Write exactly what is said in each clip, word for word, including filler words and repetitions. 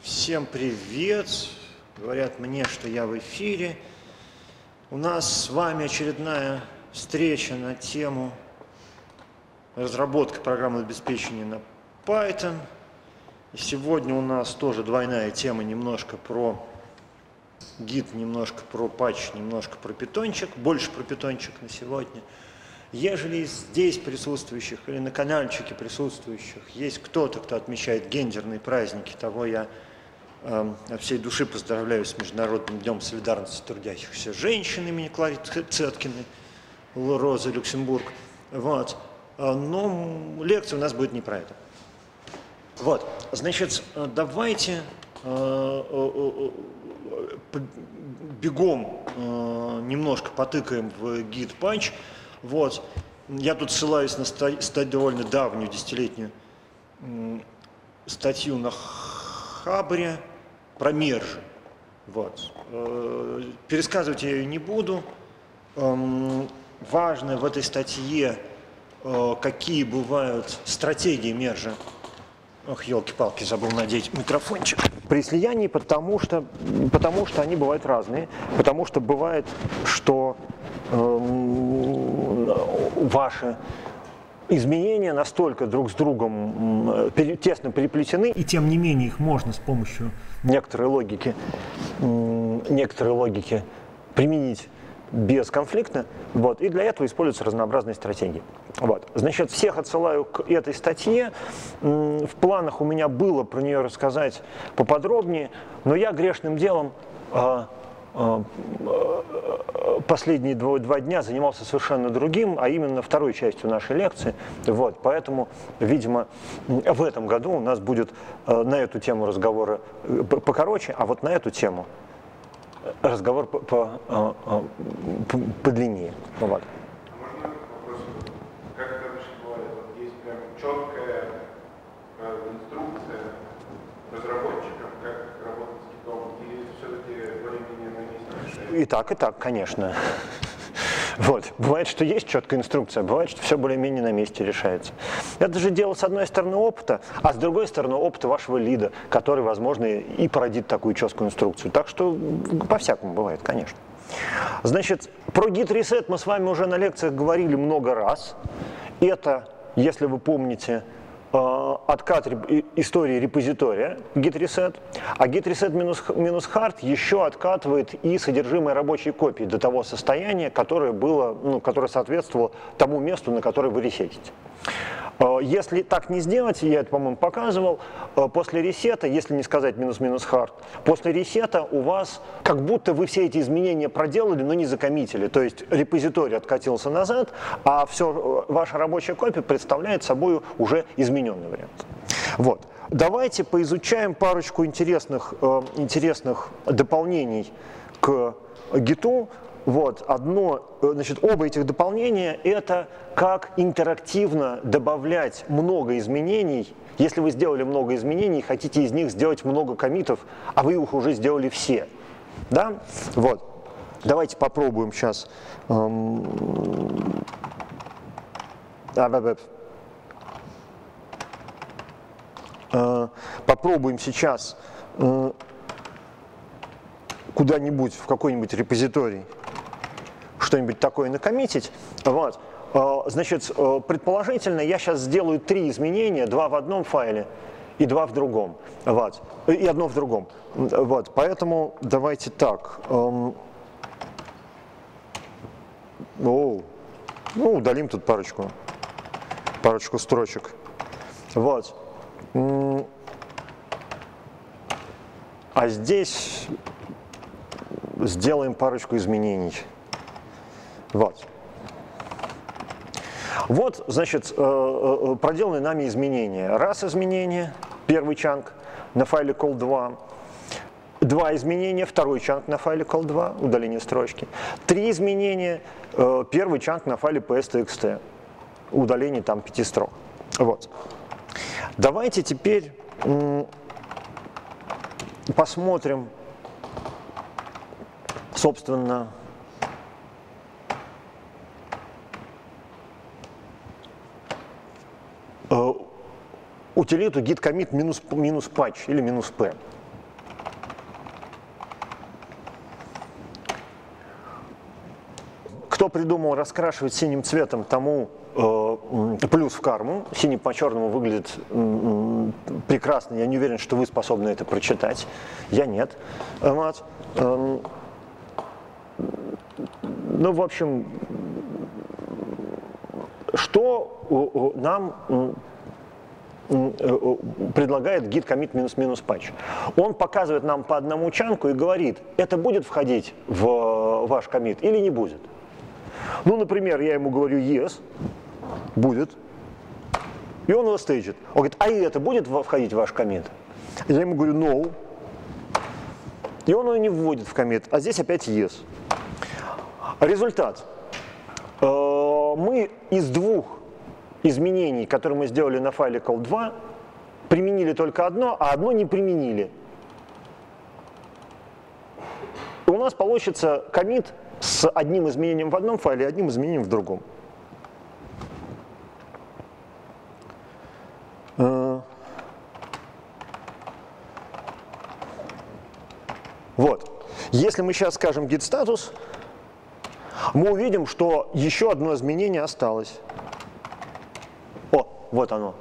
Всем привет! Говорят мне, что я в эфире. У нас с вами очередная встреча на тему разработки программного обеспечения на Python. И сегодня у нас тоже двойная тема, немножко про гид, немножко про патч, немножко про питончик. Больше про питончик на сегодня. Ежели здесь присутствующих или на каналчике присутствующих есть кто-то, кто отмечает гендерные праздники, того я э, от всей души поздравляю с Международным днем солидарности трудящихся женщин имени Кларисы Цеткиной, Розы Люксембург. Вот. Но лекция у нас будет не про это. Вот. Значит, давайте э, э, бегом э, немножко потыкаем в гид патч. Вот. Я тут ссылаюсь на ста довольно давнюю, десятилетнюю статью на Хабре про мержи. Вот. Пересказывать я ее не буду. Важно в этой статье, какие бывают стратегии мержа. Ох, елки-палки, забыл надеть микрофончик. При слиянии, потому что, потому что они бывают разные. Потому что бывает, что э, ваши изменения настолько друг с другом э, тесно переплетены, и тем не менее их можно с помощью некоторой логики, э, некоторой логики применить бесконфликтно, вот, и для этого используются разнообразные стратегии. Вот. Значит, всех отсылаю к этой статье. В планах у меня было про нее рассказать поподробнее, но я грешным делом э, э, последние два, два дня занимался совершенно другим, а именно второй частью нашей лекции. Вот, поэтому, видимо, в этом году у нас будет э, на эту тему разговора покороче, а вот на эту тему разговор по, по, по, по, подлиннее. Вот. А можно вопрос? Как это обычно бывает? Вот есть прям четкая инструкция разработчикам, как работать с гитом, или все-таки более-менее на месте решается? И так, и так, конечно. Вот. Бывает, что есть четкая инструкция, бывает, что все более-менее на месте решается. Это же дело, с одной стороны, опыта, а с другой стороны, опыта вашего лида, который, возможно, и породит такую четкую инструкцию. Так что по-всякому бывает, конечно. Значит, про git reset мы с вами уже на лекциях говорили много раз. Это, если вы помните, откат истории репозитория git reset, а git reset минус, минус hard еще откатывает и содержимое рабочей копии до того состояния, которое было, ну, которое соответствовало тому месту, на которое вы ресетите. Если так не сделать, я это, по-моему, показывал, после ресета, если не сказать минус-минус hard, после ресета у вас как будто вы все эти изменения проделали, но не закоммитили. То есть репозиторий откатился назад, а все, ваша рабочая копия представляет собой уже измененный вариант. Вот. Давайте поизучаем парочку интересных, интересных дополнений к гиту. Вот, одно, значит, оба этих дополнения – это как интерактивно добавлять много изменений. Если вы сделали много изменений, хотите из них сделать много коммитов, а вы их уже сделали все. Да? Вот. Давайте попробуем сейчас. Эм... Э, попробуем сейчас э, куда-нибудь в какой-нибудь репозиторий что-нибудь такое накоммитить. Вот. Значит, предположительно, я сейчас сделаю три изменения, два в одном файле и два в другом. Вот. И одно в другом. Вот. Поэтому давайте так. О, ну, удалим тут парочку, парочку строчек. Вот. А здесь сделаем парочку изменений. Вот. Вот, значит, проделаны нами изменения. Раз изменение, первый чанк на файле кол два. Два изменения, второй чанк на файле кол два, удаление строчки. Три изменения, первый чанк на файле pst.txt, удаление там пяти строк. Вот. Давайте теперь посмотрим, собственно, утилиту git commit минус, минус patch или минус p. придумал раскрашивать синим цветом, тому э, плюс в карму. Синий по черному выглядит э, прекрасно. Я не уверен, что вы способны это прочитать. Я нет. Вот. Э, ну, в общем, что э, нам э, предлагает git commit минус-минус patch. Он показывает нам по одному чанку и говорит, это будет входить в ваш коммит или не будет. Ну, например, я ему говорю yes, будет, и он его стейджит. Он говорит, а и это будет входить в ваш коммит? Я ему говорю no, и он его не вводит в коммит, а здесь опять yes. Результат. Мы из двух изменений, которые мы сделали на файле кол два, применили только одно, а одно не применили. И у нас получится коммит с одним изменением в одном файле и одним изменением в другом. Вот. Если мы сейчас скажем git status, мы увидим, что еще одно изменение осталось. О, вот оно.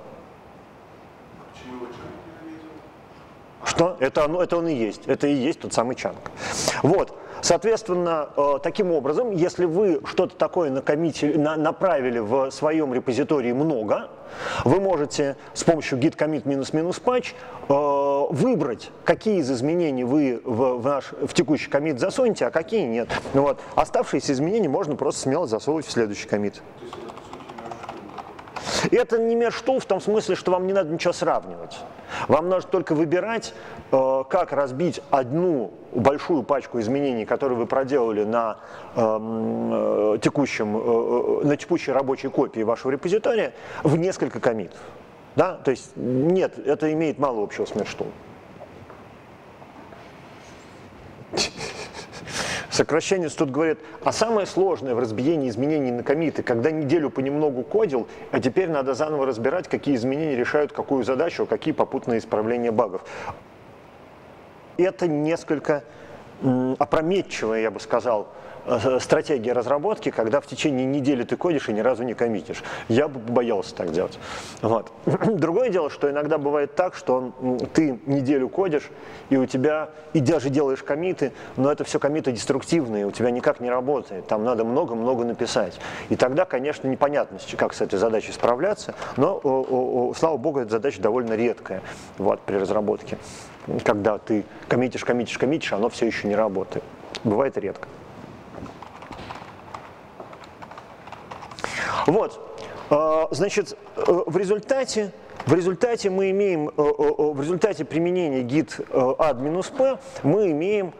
Что? Это, оно, это он и есть. Это и есть тот самый чанк. Вот. Соответственно, э, таким образом, если вы что-то такое накоммити, на, направили в своем репозитории много, вы можете с помощью git commit минус-минус patch э, выбрать, какие из изменений вы в, в, наш, в текущий коммит засунете, а какие нет. Ну, вот. Оставшиеся изменения можно просто смело засовывать в следующий коммит. Это не межштул в том смысле, что вам не надо ничего сравнивать. Вам нужно только выбирать, э, как разбить одну большую пачку изменений, которые вы проделали на, э, текущем, э, на текущей рабочей копии вашего репозитория, в несколько коммитов. Да? То есть нет, это имеет мало общего с межштулом. Сокращенец тут говорит, а самое сложное в разбиении изменений на коммиты, когда неделю понемногу кодил, а теперь надо заново разбирать, какие изменения решают какую задачу, а какие попутные исправления багов. Это несколько м, опрометчивая, я бы сказал, стратегия разработки, когда в течение недели ты кодишь и ни разу не коммитишь. Я бы боялся так делать. Вот. Другое дело, что иногда бывает так, что ты неделю кодишь, и у тебя, и даже делаешь коммиты, но это все коммиты деструктивные, у тебя никак не работает, там надо много-много написать. И тогда, конечно, непонятно, как с этой задачей справляться, но, о, о, о, слава богу, эта задача довольно редкая вот, при разработке. Когда ты коммитишь, коммитишь, коммитишь, оно все еще не работает. Бывает редко. Вот, значит, в результате, в результате мы имеем, в результате применения git add-p мы имеем,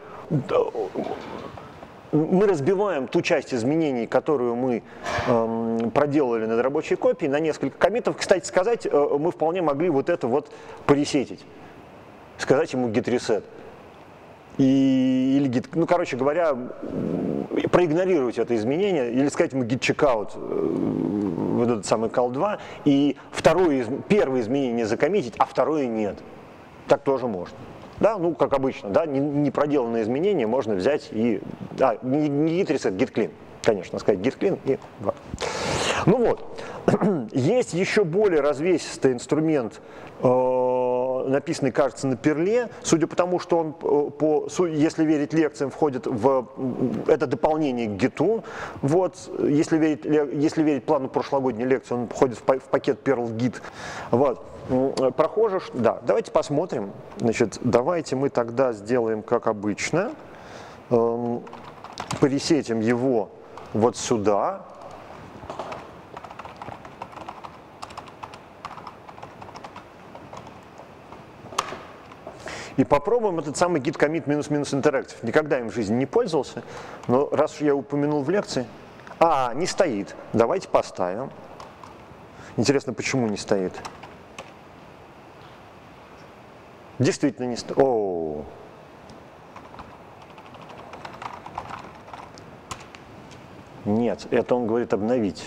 мы разбиваем ту часть изменений, которую мы проделали над рабочей копией, на несколько коммитов. Кстати сказать, мы вполне могли вот это вот поресетить, сказать ему git reset. И, или git, ну, короче говоря, проигнорировать это изменение, или сказать ему git checkout, вот этот самый кол два, и второе, первое изменение закоммитить, а второе нет. Так тоже можно. Да, ну, как обычно, да, не, не проделанные изменения можно взять и, а, не, не git reset, git clean, конечно, сказать git clean и два. Ну вот, есть еще более развесистый инструмент, э, написанный, кажется, на перле, судя по тому, что он, по, если верить лекциям, входит в это дополнение к гиту. Вот, если верить, если верить плану прошлогодней лекции, он входит в, в пакет Perl-Git. Вот. Прохоже, да, давайте посмотрим. Значит, давайте мы тогда сделаем, как обычно, э, пересетим его вот сюда. И попробуем этот самый git commit минус-минус interactive. Никогда им в жизни не пользовался, но раз уж я упомянул в лекции... А, не стоит. Давайте поставим. Интересно, почему не стоит? Действительно не стоит. О. Нет, это он говорит обновить.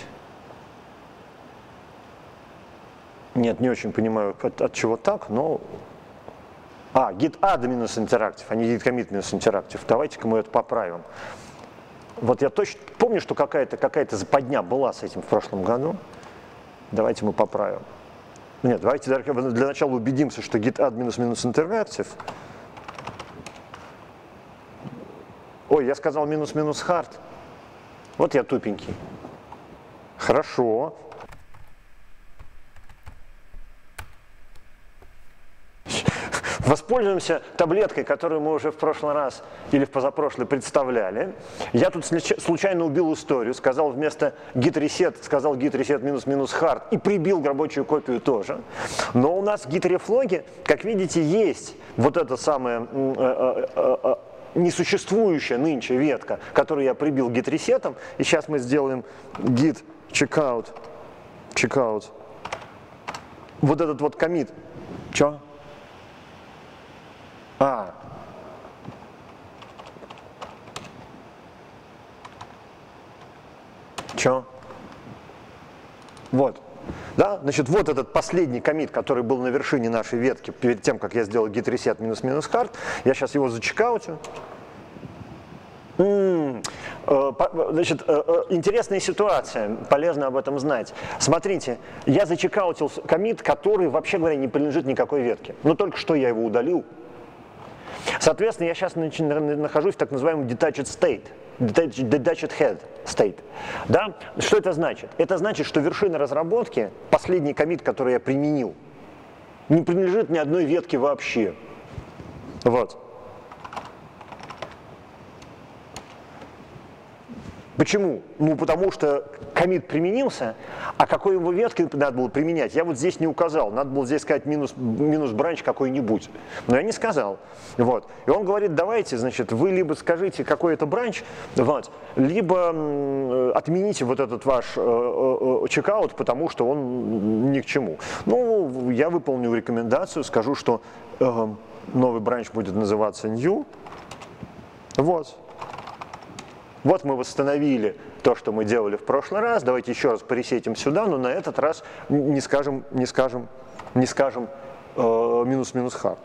Нет, не очень понимаю, от, от чего так, но... А, git add минус interactive, а не git commit минус interactive. Давайте-ка мы это поправим. Вот я точно помню, что какая-то какая-то западня была с этим в прошлом году. Давайте мы поправим. Нет, давайте для начала убедимся, что git-add минус-минус interactive. Ой, я сказал минус-минус hard. Вот я тупенький. Хорошо. Воспользуемся таблеткой, которую мы уже в прошлый раз или в позапрошлый представляли. Я тут случайно убил историю, сказал вместо git reset, сказал git reset минус-минус hard и прибил рабочую копию тоже. Но у нас в git reflog, как видите, есть вот эта самая э, э, э, несуществующая нынче ветка, которую я прибил git reset. И сейчас мы сделаем git checkout, checkout. Вот этот вот commit. Чё? А. Чё? Вот. Да? Значит, вот этот последний коммит, который был на вершине нашей ветки, перед тем, как я сделал git reset минус-минус hard, я сейчас его зачекаутю. М-м, значит, интересная ситуация, полезно об этом знать. Смотрите, я зачекаутил коммит, который, вообще говоря, не принадлежит никакой ветке. Но только что я его удалил. Соответственно, я сейчас нахожусь в так называемом detached state, detached head state. Да? Что это значит? Это значит, что вершина разработки, последний коммит, который я применил, не принадлежит ни одной ветке вообще. Вот. Почему? Ну, потому что коммит применился, а какой его веткой надо было применять, я вот здесь не указал. Надо было здесь сказать минус, минус бранч какой-нибудь. Но я не сказал. Вот. И он говорит, давайте, значит, вы либо скажите, какой это бранч, вот, либо м, отмените вот этот ваш э, э, чекаут, потому что он ни к чему. Ну, я выполню рекомендацию, скажу, что э, новый бранч будет называться new. Вот. Вот мы восстановили то, что мы делали в прошлый раз. Давайте еще раз пересетим сюда, но на этот раз не скажем, не скажем, не скажем э, минус-минус hard.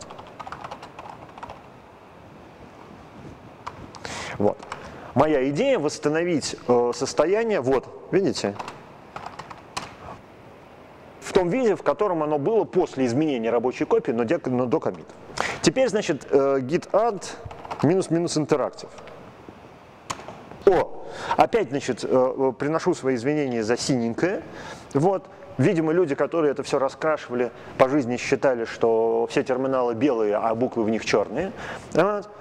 Вот. Моя идея восстановить э, состояние, вот, видите, в том виде, в котором оно было после изменения рабочей копии, но, де, но до коммита. Теперь, значит, э, git-add минус-минус interactive. О, опять, значит, приношу свои извинения за синенькое. Вот. Видимо, люди, которые это все раскрашивали, по жизни считали, что все терминалы белые, а буквы в них черные. Вот.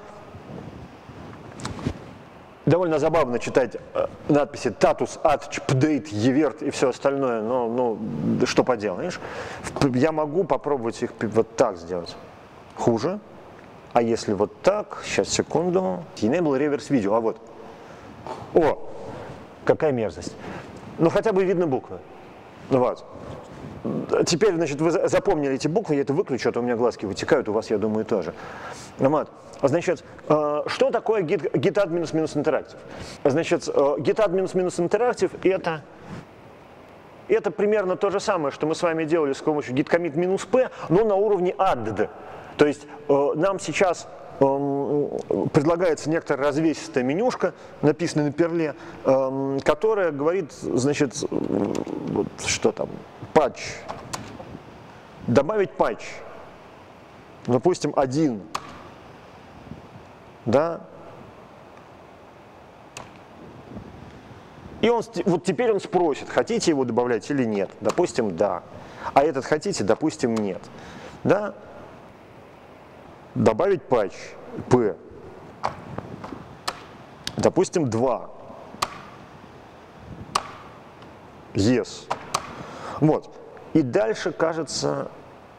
Довольно забавно читать надписи «Tatus», «Atch», «Pdate», «Evert» и все остальное, но ну, что поделаешь. Я могу попробовать их вот так сделать. Хуже. А если вот так, сейчас, секунду. Enable reverse video, а вот. О, какая мерзость. Ну, хотя бы видно буквы. Вот. Теперь, значит, вы запомнили эти буквы, я это выключу, а то у меня глазки вытекают, у вас, я думаю, тоже. Вот. Значит, что такое git-add минус-минус interactive? Значит, git-add минус-минус interactive это, это примерно то же самое, что мы с вами делали с помощью git-commit минус p, но на уровне add. То есть нам сейчас предлагается некоторая развесистая менюшка, написанная на перле, которая говорит, значит, вот что там, патч, добавить патч, допустим, один, да, и он, вот теперь он спросит, хотите его добавлять или нет, допустим, да, а этот хотите, допустим, нет, да. Добавить патч P, допустим, два. Yes. Вот. И дальше, кажется,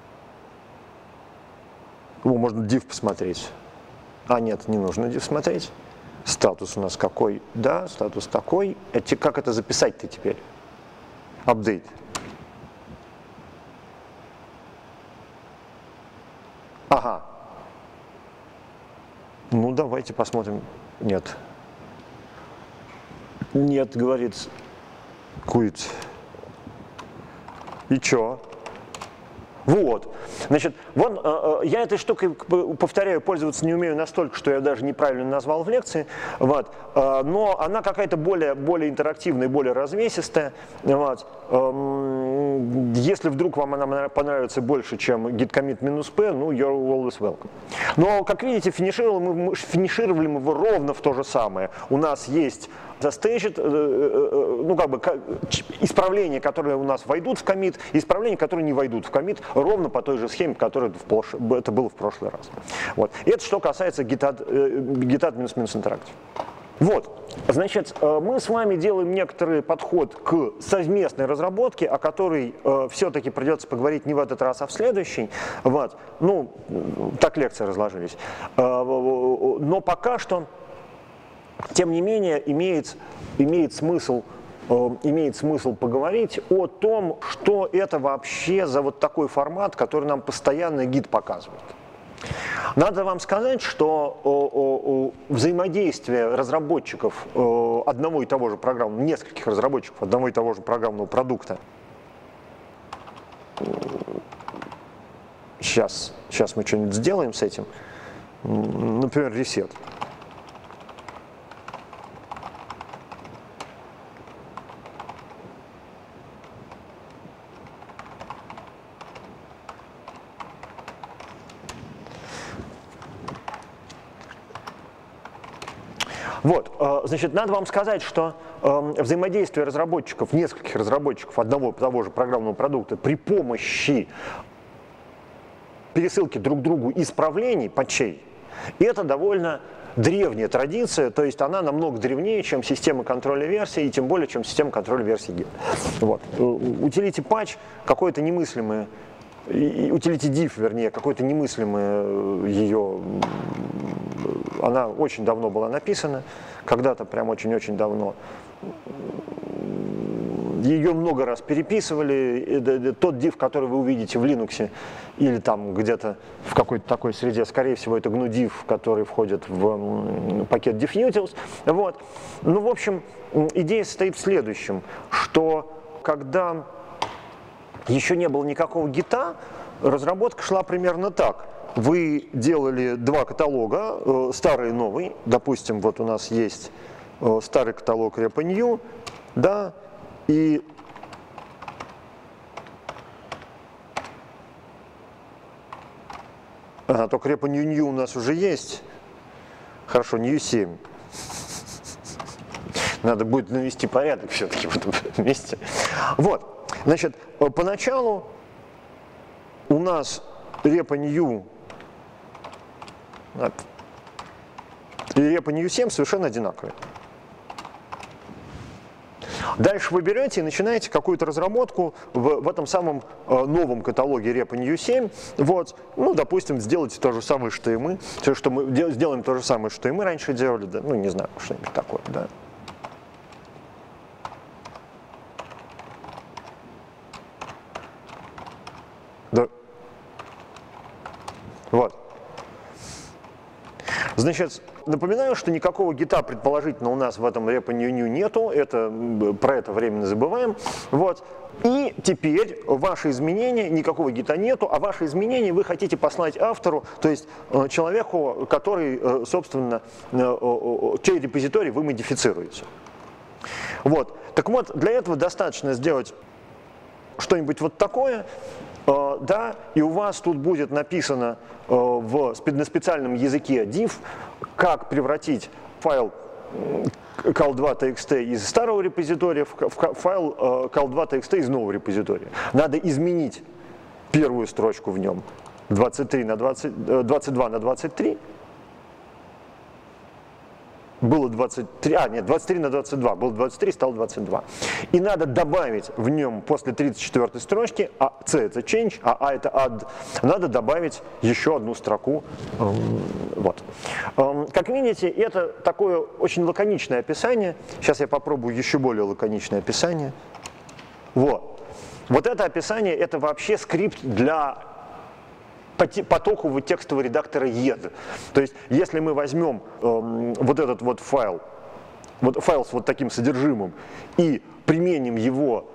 о, можно div посмотреть. А, нет, не нужно div смотреть. Статус у нас какой? Да, статус такой. Это, как это записать-то теперь? Update. Ага. Ну, давайте посмотрим. Нет. Нет, говорит, quit. И чё? Вот. Значит, вон, э, я этой штукой, повторяю, пользоваться не умею настолько, что я даже неправильно назвал в лекции, вот, э, но она какая-то более, более интерактивная, более развесистая. Вот. Э, если вдруг вам она понравится больше, чем git commit минус p, ну, you're always welcome. Но, как видите, финишировали мы, финишировали мы его ровно в то же самое. У нас есть застейджит, ну как бы исправления, которые у нас войдут в коммит, и исправления, которые не войдут в коммит, ровно по той же схеме, которая это было в прошлый раз. Вот. И это что касается git минус минус interactive. Вот, значит, мы с вами делаем некоторый подход к совместной разработке, о которой э, все-таки придется поговорить не в этот раз, а в следующий. Вот. Ну, так лекции разложились. Э, но пока что, тем не менее, имеет, имеет, смысл, э, имеет смысл поговорить о том, что это вообще за вот такой формат, который нам постоянно гид показывает. Надо вам сказать, что о, о, о, взаимодействие разработчиков о, одного и того же программного, нескольких разработчиков одного и того же программного продукта. Сейчас, сейчас мы что-нибудь сделаем с этим. Например, reset. Вот, значит, надо вам сказать, что взаимодействие разработчиков, нескольких разработчиков одного и того же программного продукта при помощи пересылки друг к другу исправлений, патчей, это довольно древняя традиция, то есть она намного древнее, чем система контроля версий, и тем более, чем система контроля версий Git. Вот. Utility patch какое-то немыслимое, utility diff, вернее, какое-то немыслимое ее, она очень давно была написана, когда-то прям очень-очень давно. Ее много раз переписывали, тот diff, который вы увидите в Linux или там где-то в какой-то такой среде, скорее всего, это гну diff, который входит в пакет diffutils. Вот. Ну, в общем, идея состоит в следующем, что когда еще не было никакого гита, разработка шла примерно так. Вы делали два каталога, старый и новый. Допустим, вот у нас есть старый каталог repo new, да, и ага, только repo new new у нас уже есть. Хорошо, new семь. Надо будет навести порядок все-таки в этом месте. Вот, значит, поначалу у нас repo new и repo new семь совершенно одинаковые. Дальше вы берете и начинаете какую-то разработку в, в этом самом э, новом каталоге repo new семь. Вот, ну, допустим, сделайте то же самое, что и мы. То, что мы дел, сделаем то же самое, что и мы раньше делали, да, ну, не знаю, что-нибудь такое, да. Да. Вот. Значит, напоминаю, что никакого гита предположительно у нас в этом repo new new нету, это, про это временно забываем. Вот. И теперь ваши изменения, никакого гита нету, а ваши изменения вы хотите послать автору, то есть человеку, который, собственно, чей репозиторий вы модифицируете. Вот. Так вот, для этого достаточно сделать что-нибудь вот такое. Да, и у вас тут будет написано в, на специальном языке diff, как превратить файл кал два точка ти экс ти из старого репозитория в файл кал два точка ти экс ти из нового репозитория. Надо изменить первую строчку в нем двадцать три на двадцать, двадцать два на двадцать три. Было двадцать три, а нет, двадцать три на двадцать два, было двадцать три, стало двадцать два. И надо добавить в нем после тридцать четвёртой строчки, а C это change, а A это add, надо добавить еще одну строку. Вот. Как видите, это такое очень лаконичное описание. Сейчас я попробую еще более лаконичное описание. Вот. Вот это описание, это вообще скрипт для потокового текстового редактора ед. То есть, если мы возьмем э, вот этот вот файл, вот файл с вот таким содержимым, и применим его,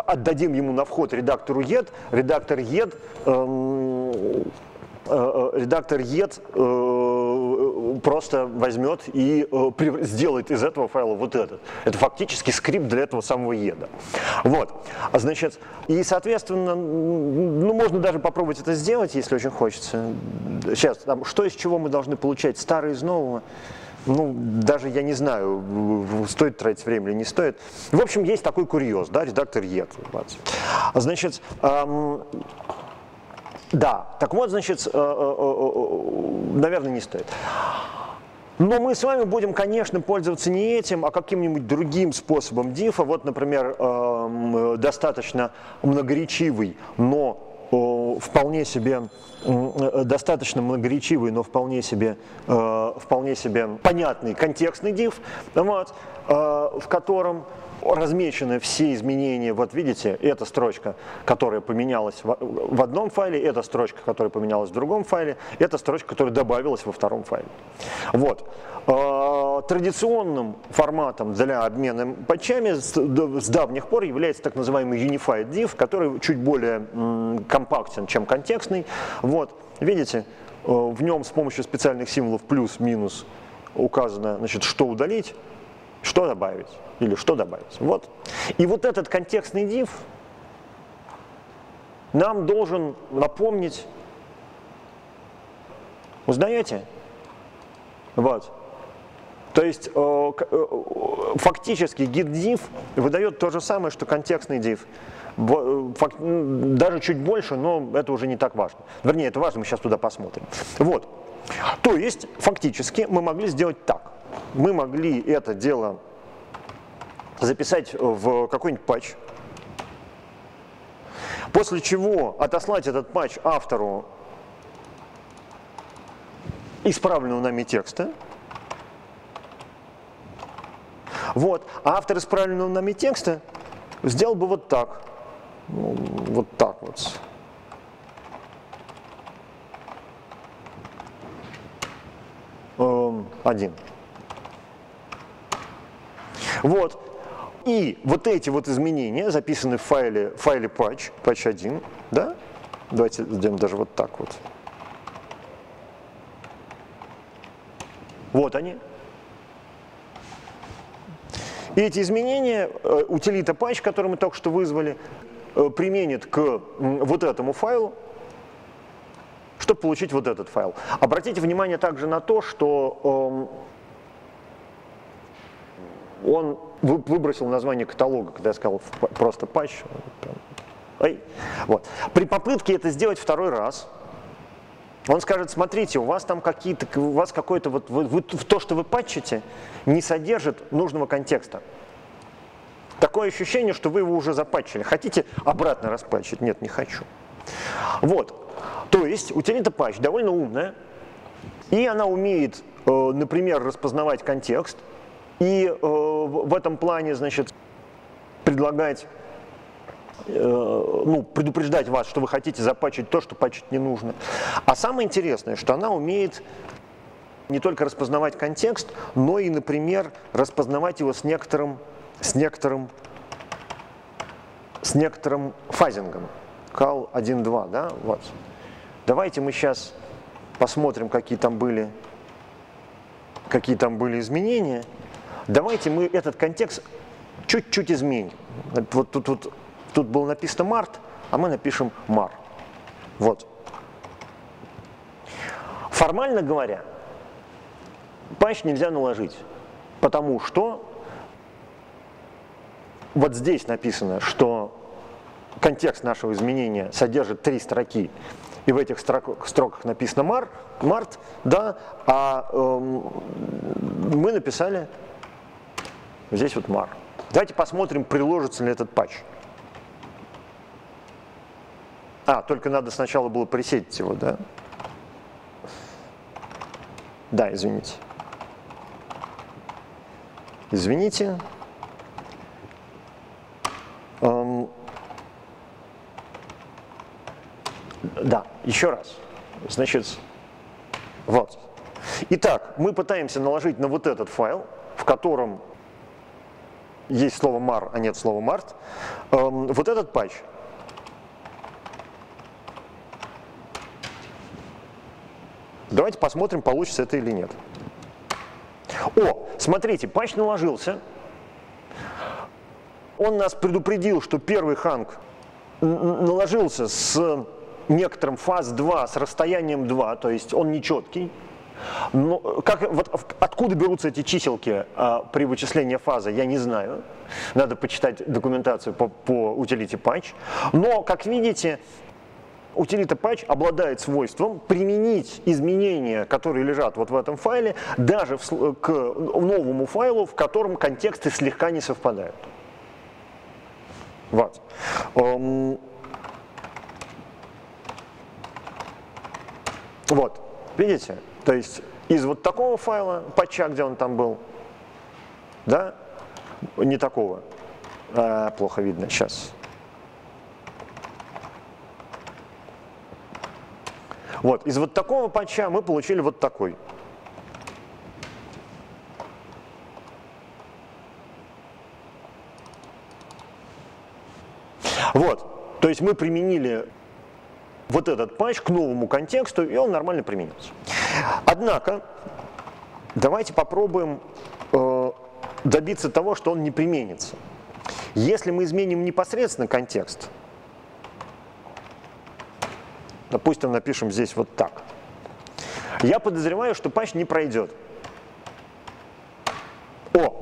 отдадим ему на вход редактору ед, редактор ед, эм, э, редактор ед э, просто возьмет и э, сделает из этого файла вот этот. Это фактически скрипт для этого самого еда. Вот. Значит, и, соответственно, ну, можно даже попробовать это сделать, если очень хочется. Сейчас, там, что из чего мы должны получать? Старое из нового? Ну, даже я не знаю, стоит тратить время или не стоит. В общем, есть такой курьез, да, редактор ед. Значит, эм, да, так вот, значит, э, э, э, наверное, не стоит. Но мы с вами будем, конечно, пользоваться не этим, а каким-нибудь другим способом дифа. Вот, например, э, достаточно многоречивый, но э, вполне себе э, достаточно многоречивый, но вполне себе, э, вполне себе понятный контекстный диф, вот, э, в котором размечены все изменения. Вот видите, эта строчка, которая поменялась в, в одном файле, эта строчка, которая поменялась в другом файле, эта строчка, которая добавилась во втором файле. Вот. Э, традиционным форматом для обмена патчами с, с давних пор является так называемый Unified Div, который чуть более м, компактен, чем контекстный. Вот. Видите, э, в нем с помощью специальных символов плюс-минус указано, значит, что удалить, что добавить или что добавить. Вот. И вот этот контекстный div нам должен напомнить, узнаете? Вот. То есть э, э, фактически getDiv выдает то же самое, что контекстный div. Фак, даже чуть больше, но это уже не так важно. Вернее, это важно, мы сейчас туда посмотрим. Вот. То есть фактически мы могли сделать так. Мы могли это дело записать в какой-нибудь патч, после чего отослать этот патч автору исправленного нами текста. Вот. А автор исправленного нами текста сделал бы вот так. Ну, вот так вот. Эм, один. Вот. И вот эти вот изменения записаны в файле, в файле patch, patch один, да? Давайте сделаем даже вот так вот. Вот они. И эти изменения э, утилита patch, который мы только что вызвали, э, применит к э, вот этому файлу, чтобы получить вот этот файл. Обратите внимание также на то, что э, он выбросил название каталога, когда я сказал просто патч. Вот. При попытке это сделать второй раз, он скажет: смотрите, у вас там какие-то, у вас какой-то вот, вы, вы, то, что вы патчите, не содержит нужного контекста. Такое ощущение, что вы его уже запатчили. Хотите обратно распатчить? Нет, не хочу. Вот. То есть утилита patch довольно умная, и она умеет, например, распознавать контекст, и э, в этом плане, значит, предлагать, э, ну, предупреждать вас, что вы хотите запатчить то, что патчить не нужно. А самое интересное, что она умеет не только распознавать контекст, но и, например, распознавать его с некоторым, с некоторым, с некоторым фазингом. кал один два, да? Вот. Давайте мы сейчас посмотрим, какие там были, какие там были изменения. Давайте мы этот контекст чуть-чуть изменим. Вот тут, тут, тут было написано март, а мы напишем mar. Вот. Формально говоря, патч нельзя наложить, потому что вот здесь написано, что контекст нашего изменения содержит три строки, и в этих строк, строках написано mar, март, да, а эм, мы написали здесь вот mar. Давайте посмотрим, приложится ли этот патч. А, только надо сначала было пресетить его, да? Да, извините. Извините. Эм, да, еще раз. Значит, вот. Итак, мы пытаемся наложить на вот этот файл, в котором есть слово mar, а нет слова mart. эм, вот этот патч. Давайте посмотрим, получится это или нет. О, смотрите, патч наложился. Он нас предупредил, что первый ханг наложился с некоторым фаз два, с расстоянием два, то есть он нечеткий. Но как, вот, откуда берутся эти чиселки а, при вычислении фазы, я не знаю. Надо почитать документацию по, по утилите patch. Но, как видите, утилита patch обладает свойством применить изменения, которые лежат вот в этом файле, даже в, к новому файлу, в котором контексты слегка не совпадают. Вот. Um, вот, видите? То есть из вот такого файла, патча, где он там был, да, не такого, а, плохо видно сейчас. Вот, из вот такого патча мы получили вот такой. Вот, то есть мы применили вот этот патч к новому контексту, и он нормально применился. Однако, давайте попробуем э, добиться того, что он не применится. Если мы изменим непосредственно контекст, допустим, напишем здесь вот так, я подозреваю, что патч не пройдет. О!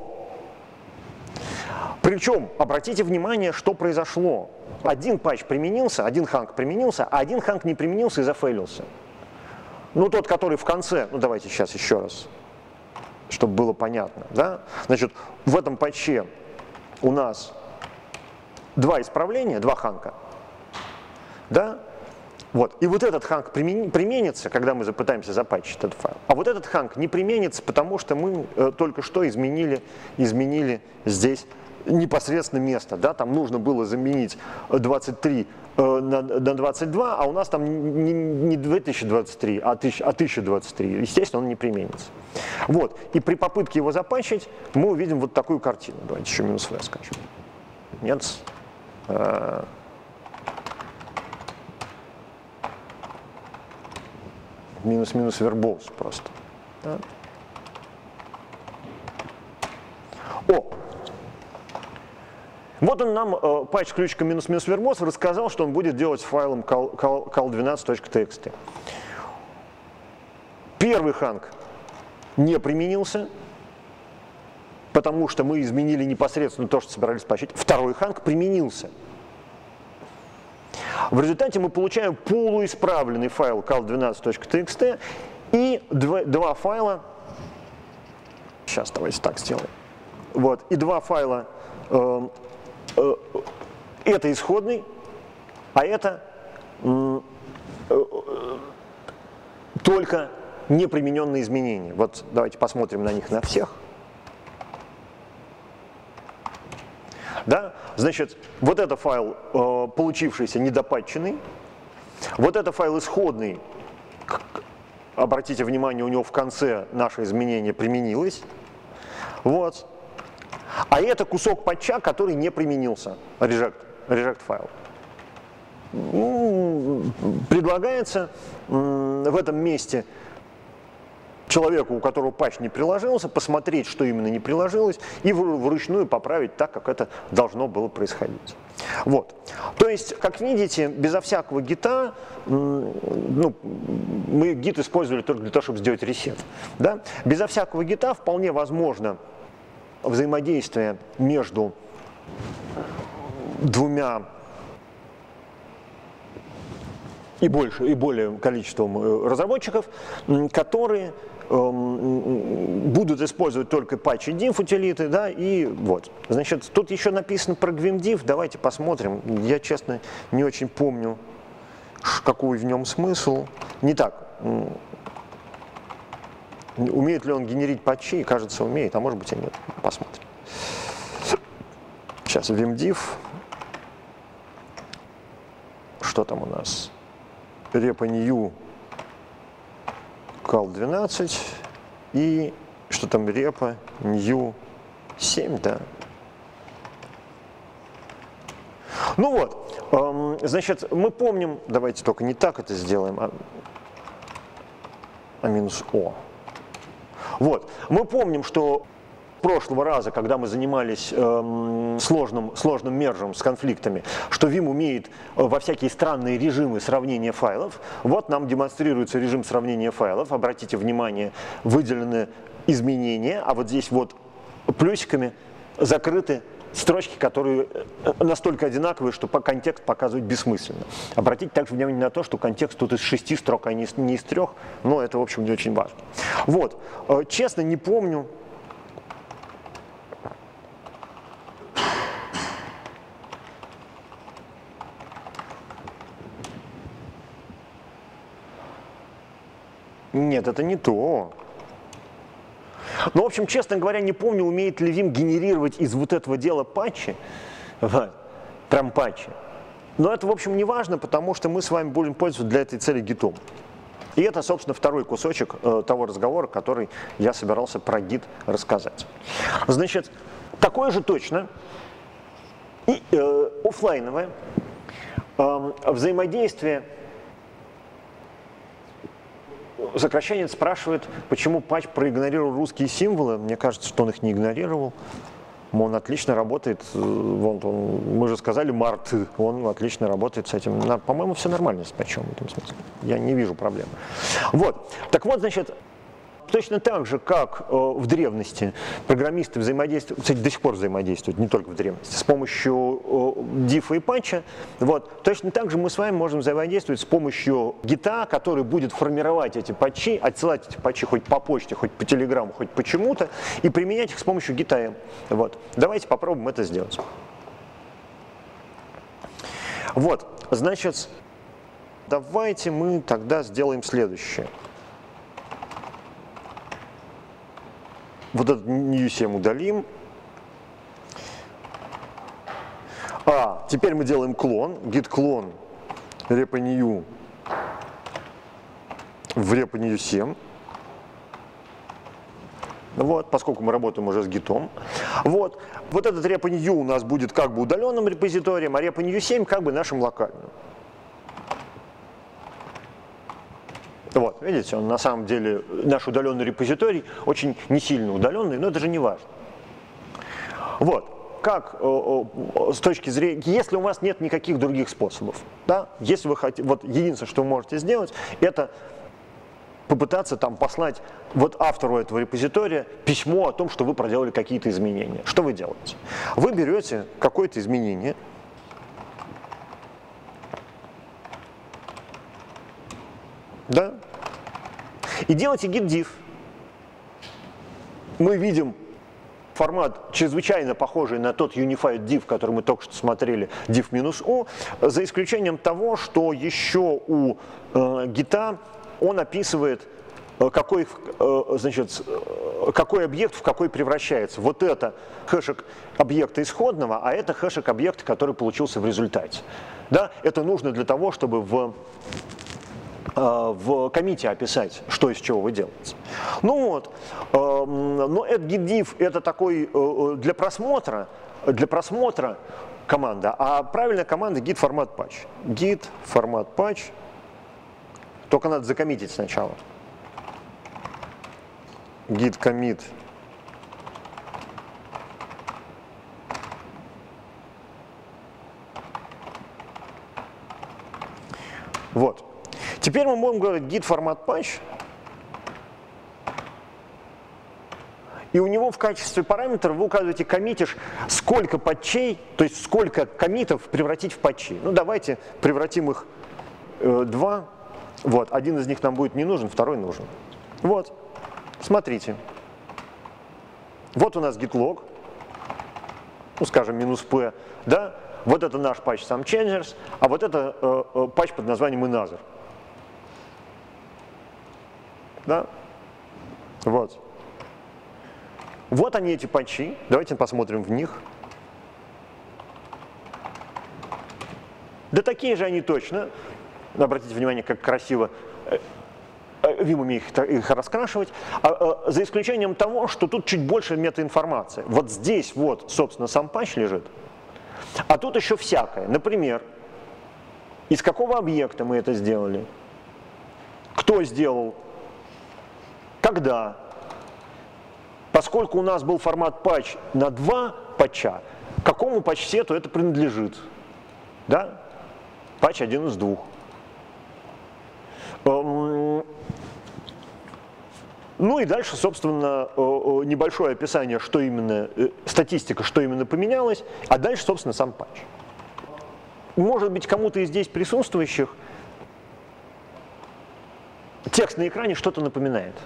Причем, обратите внимание, что произошло. Один патч применился, один ханг применился, а один ханг не применился и зафейлился. Ну, тот, который в конце, ну, давайте сейчас еще раз, чтобы было понятно. Да? Значит, в этом патче у нас два исправления, два ханга. Да? Вот. И вот этот ханг применится, когда мы попытаемся запатчить этот файл. А вот этот ханг не применится, потому что мы э, только что изменили, изменили здесь непосредственно место, да, там нужно было заменить двадцать три э, на, на двадцать два, а у нас там не, не две тысячи двадцать три, а, тысяча, а тысяча двадцать три, естественно, он не применится. Вот, и при попытке его запатчить мы увидим вот такую картину. Давайте еще минус v скажем. Нет. Э, минус-минус verbose просто. Да? О! Вот он нам, э, патч ключиком минус-минус verbose, рассказал, что он будет делать с файлом кал двенадцать точка ти экс ти. Первый ханг не применился, потому что мы изменили непосредственно то, что собирались патчить. Второй ханг применился. В результате мы получаем полуисправленный файл кал двенадцать точка ти экс ти и два, два файла. Сейчас давайте так сделаем. Вот, и два файла. Э, э, это исходный, а это э, э, только непримененные изменения. Вот давайте посмотрим на них на всех. Да? Значит, вот это файл, э, получившийся недопатченный, вот это файл исходный, обратите внимание, у него в конце наше изменение применилось, вот. А это кусок патча, который не применился, reject, reject файл. Предлагается в этом месте человеку, у которого патч не приложился, посмотреть, что именно не приложилось, и вручную поправить так, как это должно было происходить. Вот. То есть, как видите, безо всякого гита, ну, мы гит использовали только для того, чтобы сделать ресет. Да? Безо всякого гита вполне возможно взаимодействие между двумя и больше, и более количеством разработчиков, которые будут использовать только patch и div утилиты, да, и вот. Значит, тут еще написано про gvimdiv, давайте посмотрим. Я, честно, не очень помню, какой в нем смысл. Не так. Умеет ли он генерить патчи? Кажется, умеет, а может быть и нет. Посмотрим. Сейчас vimdiv. Что там у нас? Репа new кал двенадцать и что там репа new семь, да. Ну вот, эм, значит, мы помним, давайте только не так это сделаем, а, а минус О. Вот, мы помним, что прошлого раза, когда мы занимались эм, сложным, сложным мержем с конфликтами, что Vim умеет во всякие странные режимы сравнения файлов. Вот нам демонстрируется режим сравнения файлов. Обратите внимание, выделены изменения, а вот здесь вот плюсиками закрыты строчки, которые настолько одинаковые, что по контекст показывать бессмысленно. Обратите также внимание на то, что контекст тут из шести строк, а не из, не из трех, но это, в общем, не очень важно. Вот, честно, не помню. Нет, это не то. Ну, в общем, честно говоря, не помню, умеет ли Vim генерировать из вот этого дела патчи, прям патчи. Но это, в общем, не важно, потому что мы с вами будем пользоваться для этой цели гитом. И это, собственно, второй кусочек э, того разговора, который я собирался про гит рассказать. Значит, такое же точно и э, офлайновое э, взаимодействие. Сокращенец спрашивает, почему патч проигнорировал русские символы. Мне кажется, что он их не игнорировал. Он отлично работает. Вон, он, мы же сказали март, он отлично работает с этим. По-моему, все нормально с патчом в этом смысле. Я не вижу проблем. Вот. Так вот, значит, точно так же, как э, в древности программисты взаимодействуют, кстати, до сих пор взаимодействуют, не только в древности, с помощью э, дифа и патча, вот, точно так же мы с вами можем взаимодействовать с помощью гита, который будет формировать эти патчи, отсылать эти патчи хоть по почте, хоть по телеграмму, хоть почему-то, и применять их с помощью гита. Вот. Давайте попробуем это сделать. Вот, значит, давайте мы тогда сделаем следующее. Вот этот new семь удалим. А, теперь мы делаем клон. Git клон repo new в repo new семь. Вот, поскольку мы работаем уже с гитом. Вот, вот этот repo new у нас будет как бы удаленным репозиторием, а repo new семь как бы нашим локальным. Вот, видите, он на самом деле, наш удаленный репозиторий очень не сильно удаленный, но это же не важно. Вот, как э, э, с точки зрения, если у вас нет никаких других способов, да, если вы хотите, вот единственное, что вы можете сделать, это попытаться там послать вот автору этого репозитория письмо о том, что вы проделали какие-то изменения. Что вы делаете? Вы берете какое-то изменение, да, и делайте git diff. Мы видим формат чрезвычайно похожий на тот unified diff, который мы только что смотрели, diff-o, за исключением того, что еще у э, гита он описывает, э, какой, э, значит, э, какой объект в какой превращается. Вот это хэшек объекта исходного, а это хэшек объекта, который получился в результате. Да? Это нужно для того, чтобы в в коммите описать, что из чего вы делаете. Ну вот, но этот git diff это такой для просмотра, для просмотра команда, а правильная команда git формат patch. Git формат patch, только надо закоммитить сначала. Git commit. Вот. Теперь мы будем говорить git формат patch, и у него в качестве параметра вы указываете коммитишь, сколько патчей, то есть сколько коммитов превратить в патчи. Ну давайте превратим их э, два. Вот, один из них нам будет не нужен, второй нужен. Вот, смотрите. Вот у нас git log, ну скажем минус p, да. Вот это наш патч сам changers, а вот это э, э, патч под названием another. Да? Вот. Вот они, эти патчи. Давайте посмотрим в них. Да такие же они точно. Обратите внимание, как красиво Vim умеет их, их раскрашивать. А, а, за исключением того, что тут чуть больше метаинформации. Вот здесь вот, собственно, сам патч лежит. А тут еще всякое. Например, из какого объекта мы это сделали? Кто сделал? Когда? Поскольку у нас был формат патч на два патча, какому патч-сету это принадлежит? Да? Патч один из двух. Ну и дальше, собственно, небольшое описание, что именно, статистика, что именно поменялось, а дальше, собственно, сам патч. Может быть, кому-то из здесь присутствующих текст на экране что-то напоминает.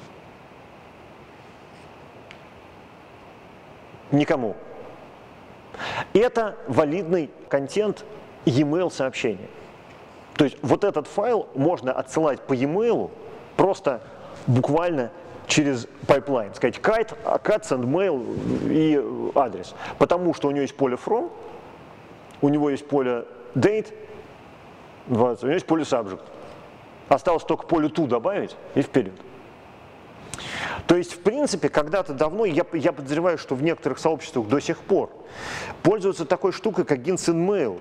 Никому. Это валидный контент e-mail сообщения. То есть вот этот файл можно отсылать по e-mail просто буквально через пайплайн. Сказать kite, cat, sendmail и адрес. Потому что у него есть поле from, у него есть поле date, у него есть поле subject. Осталось только поле to добавить и вперед. То есть, в принципе, когда-то давно, я, я подозреваю, что в некоторых сообществах до сих пор пользуются такой штукой, как gin sendmail.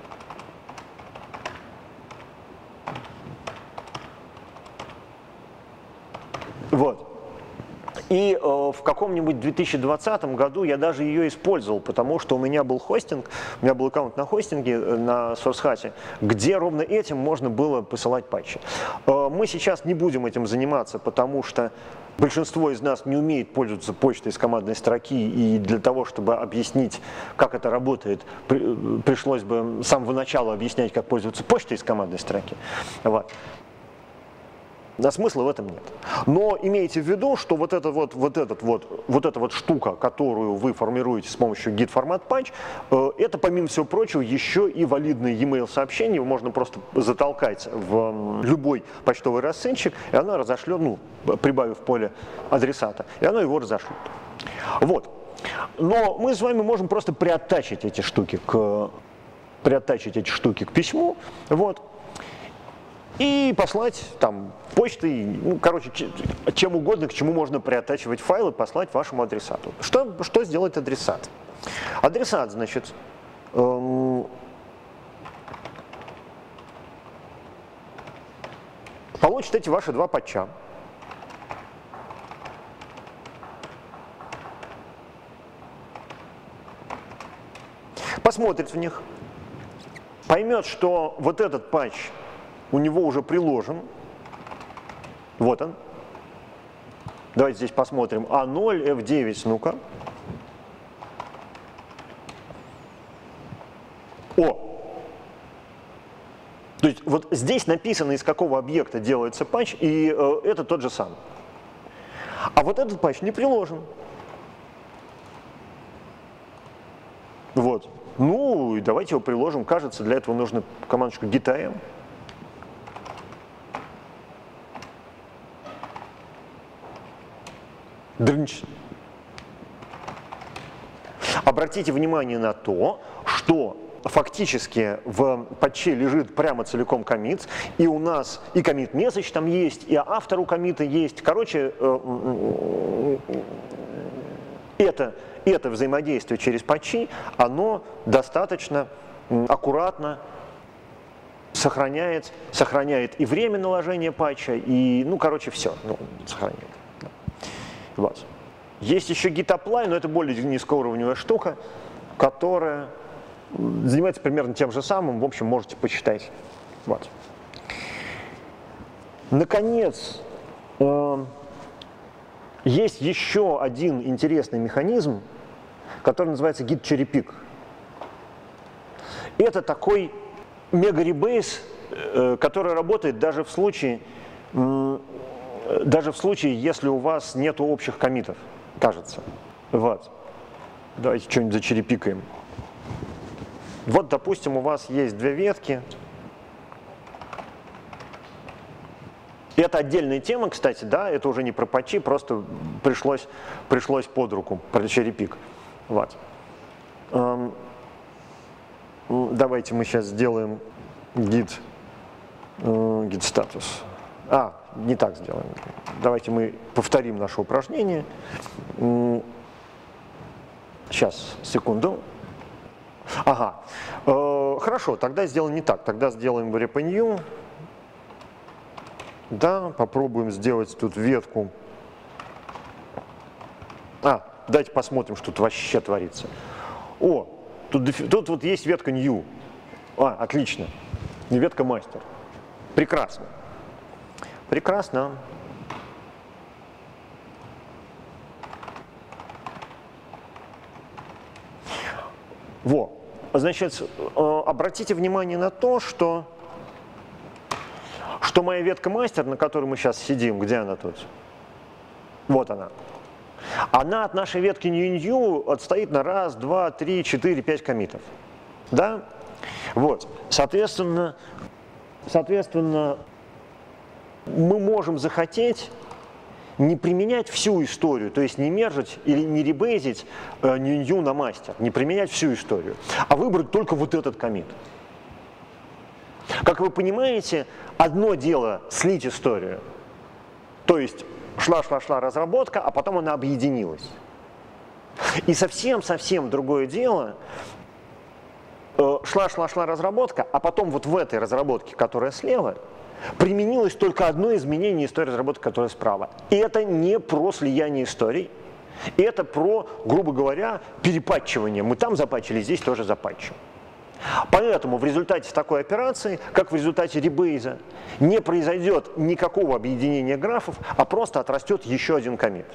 Вот. И э, в каком-нибудь две тысячи двадцатом году я даже ее использовал, потому что у меня был хостинг, у меня был аккаунт на хостинге, на SourceHat, где ровно этим можно было посылать патчи. Э, мы сейчас не будем этим заниматься, потому что большинство из нас не умеет пользоваться почтой из командной строки, и для того, чтобы объяснить, как это работает, при, пришлось бы с самого начала объяснять, как пользоваться почтой из командной строки. Вот. Да, смысла в этом нет. Но имейте в виду, что вот, это вот, вот, этот вот, вот эта вот штука, которую вы формируете с помощью git формат patch, э, это, помимо всего прочего, еще и валидное e-mail сообщение. Его можно просто затолкать в любой почтовый рассылщик, и оно разошлет, ну, прибавив поле адресата, и оно его разошлет. Вот. Но мы с вами можем просто приоттачить эти штуки к, приоттачить эти штуки к письму. Вот. И послать там почтой, ну, короче, чем угодно, к чему можно приоттачивать файлы, послать вашему адресату. Что, что сделает адресат? Адресат, значит, эм, получит эти ваши два патча. Посмотрит в них, поймет, что вот этот патч у него уже приложен. Вот он. Давайте здесь посмотрим. а ноль, эф девять, ну-ка. О! То есть вот здесь написано, из какого объекта делается патч, и э, это тот же самый. А вот этот патч не приложен. Вот. Ну, и давайте его приложим. Кажется, для этого нужно командочку git.am. Дрынч. Обратите внимание на то, что фактически в патче лежит прямо целиком коммит, и у нас и commit message там есть, и автор у коммита есть. Короче, это, это взаимодействие через патчи, оно достаточно аккуратно сохраняет, сохраняет и время наложения патча, и, ну, короче, все, ну, сохраняет. Вот. Есть еще git-apply, но это более низкоуровневая штука, которая занимается примерно тем же самым. В общем, можете почитать. Вот. Наконец, э, есть еще один интересный механизм, который называется git cherry pick. Это такой мега-ребейс, э, который работает даже в случае, э, даже в случае, если у вас нет общих коммитов, кажется. Вот. Давайте что-нибудь зачерепикаем. Вот, допустим, у вас есть две ветки. Это отдельная тема, кстати, да, это уже не про патчи, просто пришлось, пришлось под руку, про черепик. Вот. Эм, давайте мы сейчас сделаем git, э, git status. А, не так сделаем. Давайте мы повторим наше упражнение. Сейчас, секунду. Ага. Э, хорошо, тогда сделаем не так. Тогда сделаем repo-new. Да, попробуем сделать тут ветку. А, давайте посмотрим, что тут вообще творится. О, тут, тут вот есть ветка new. А, отлично. Не ветка мастер. Прекрасно. Прекрасно. Во. Значит, обратите внимание на то, что, что моя ветка мастер, на которой мы сейчас сидим, где она тут? Вот она. Она от нашей ветки new-new отстоит на раз, два, три, четыре, пять коммитов. Да? Вот. Соответственно, соответственно, мы можем захотеть не применять всю историю, то есть не мержить или не ребейзить э, new-new на мастер, не применять всю историю, а выбрать только вот этот коммит. Как вы понимаете, одно дело слить историю, то есть шла-шла-шла разработка, а потом она объединилась. И совсем-совсем другое дело шла-шла-шла разработка, а потом вот в этой разработке, которая слева, применилось только одно изменение истории разработки, которая справа. И это не про слияние историй, это про, грубо говоря, перепатчивание. Мы там запатчили, здесь тоже запатчим. Поэтому в результате такой операции, как в результате ребейза, не произойдет никакого объединения графов, а просто отрастет еще один коммит.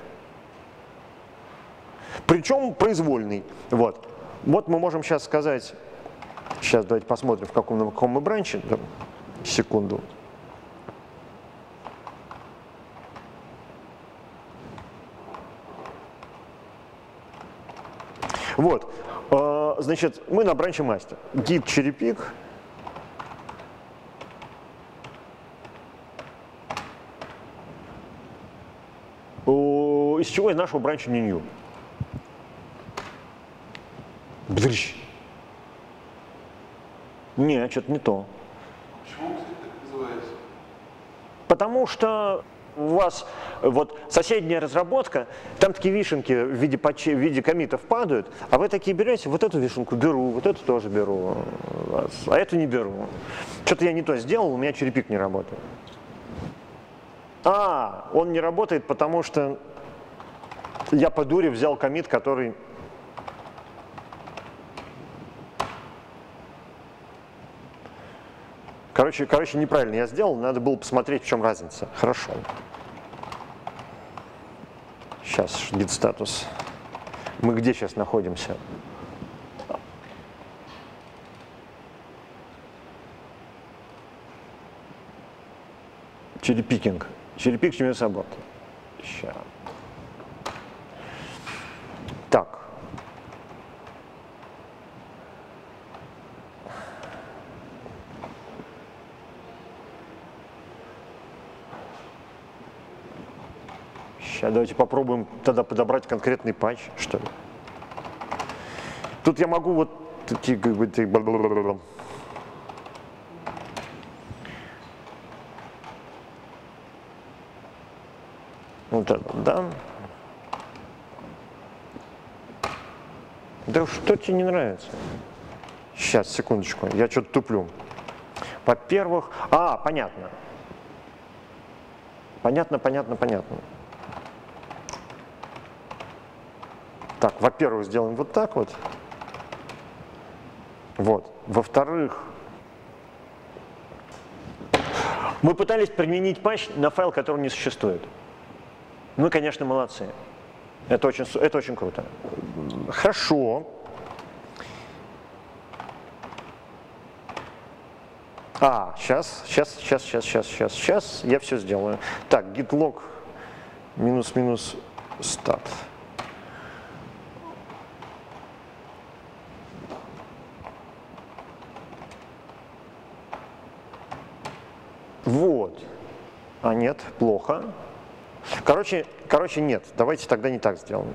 Причем произвольный. Вот, вот мы можем сейчас сказать, сейчас давайте посмотрим, в каком, в каком мы бранче, секунду. Вот, значит, мы на бранче мастер. Git cherry-pick. Из чего из нашего бранча new-new? Бдрыщ. Не, что-то не то. Почему, кстати, так называется? Потому что у вас вот соседняя разработка, там такие вишенки в виде, патчей, в виде коммитов падают, а вы такие берете, вот эту вишенку беру, вот эту тоже беру, а эту не беру. Что-то я не то сделал, у меня черепик не работает. А, он не работает, потому что я по дуре взял коммит, который... Короче, короче, неправильно я сделал, надо было посмотреть, в чем разница. Хорошо. Сейчас, git статус. Мы где сейчас находимся? Черепикинг. Черепик через аборт. Сейчас. Так. Сейчас давайте попробуем тогда подобрать конкретный патч, что ли. Тут я могу вот такие как бы... Вот это, да? Да что тебе не нравится? Сейчас, секундочку, я что-то туплю. Во-первых... А, понятно. Понятно, понятно, понятно. Так, во-первых, сделаем вот так вот. Вот. Во-вторых, мы пытались применить патч на файл, который не существует. Мы, конечно, молодцы. Это очень, это очень круто. Хорошо. А, сейчас, сейчас, сейчас, сейчас, сейчас, сейчас, сейчас я все сделаю. Так, git log минус-минус stat. Вот. А нет, плохо. Короче, короче, нет. Давайте тогда не так сделаем.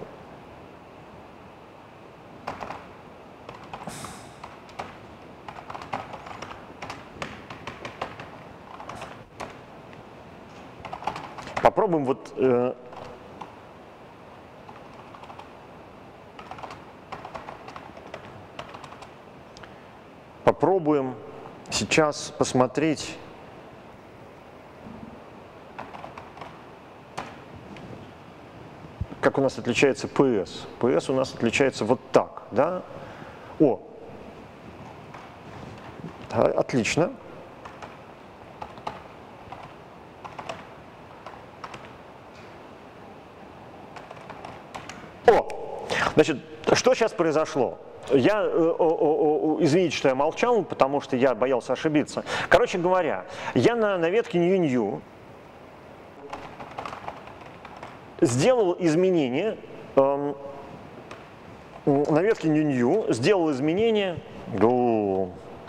Попробуем вот... Э, попробуем сейчас посмотреть, как у нас отличается пи эс. пи эс у нас отличается вот так, да? О, да, отлично. О, значит, что сейчас произошло? Я, э, о, о, о, извините, что я молчал, потому что я боялся ошибиться. Короче говоря, я на, на ветке new-new сделал изменения, э, на ветке new-new сделал изменения, go,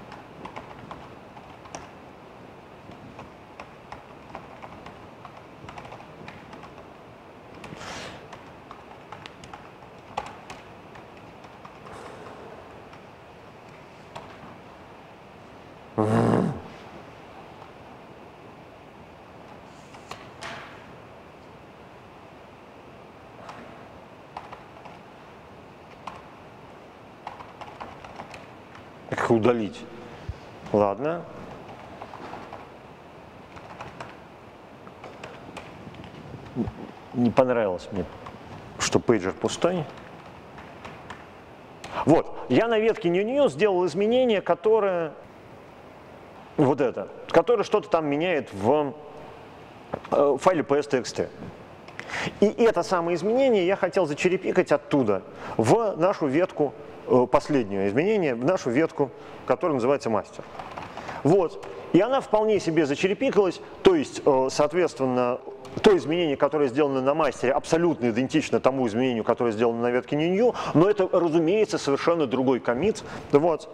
как удалить? Ладно. Не понравилось мне, что пейджер пустой. Вот, я на ветке new-new сделал изменение, которое, вот это, которое что-то там меняет в э, файле ps.txt. И это самое изменение я хотел зачерепикать оттуда в нашу ветку, э, последнее изменение, в нашу ветку, которая называется мастер. Вот, и она вполне себе зачерепикалась, то есть, э, соответственно, то изменение, которое сделано на мастере, абсолютно идентично тому изменению, которое сделано на ветке new-new, но это, разумеется, совершенно другой коммит. Вот.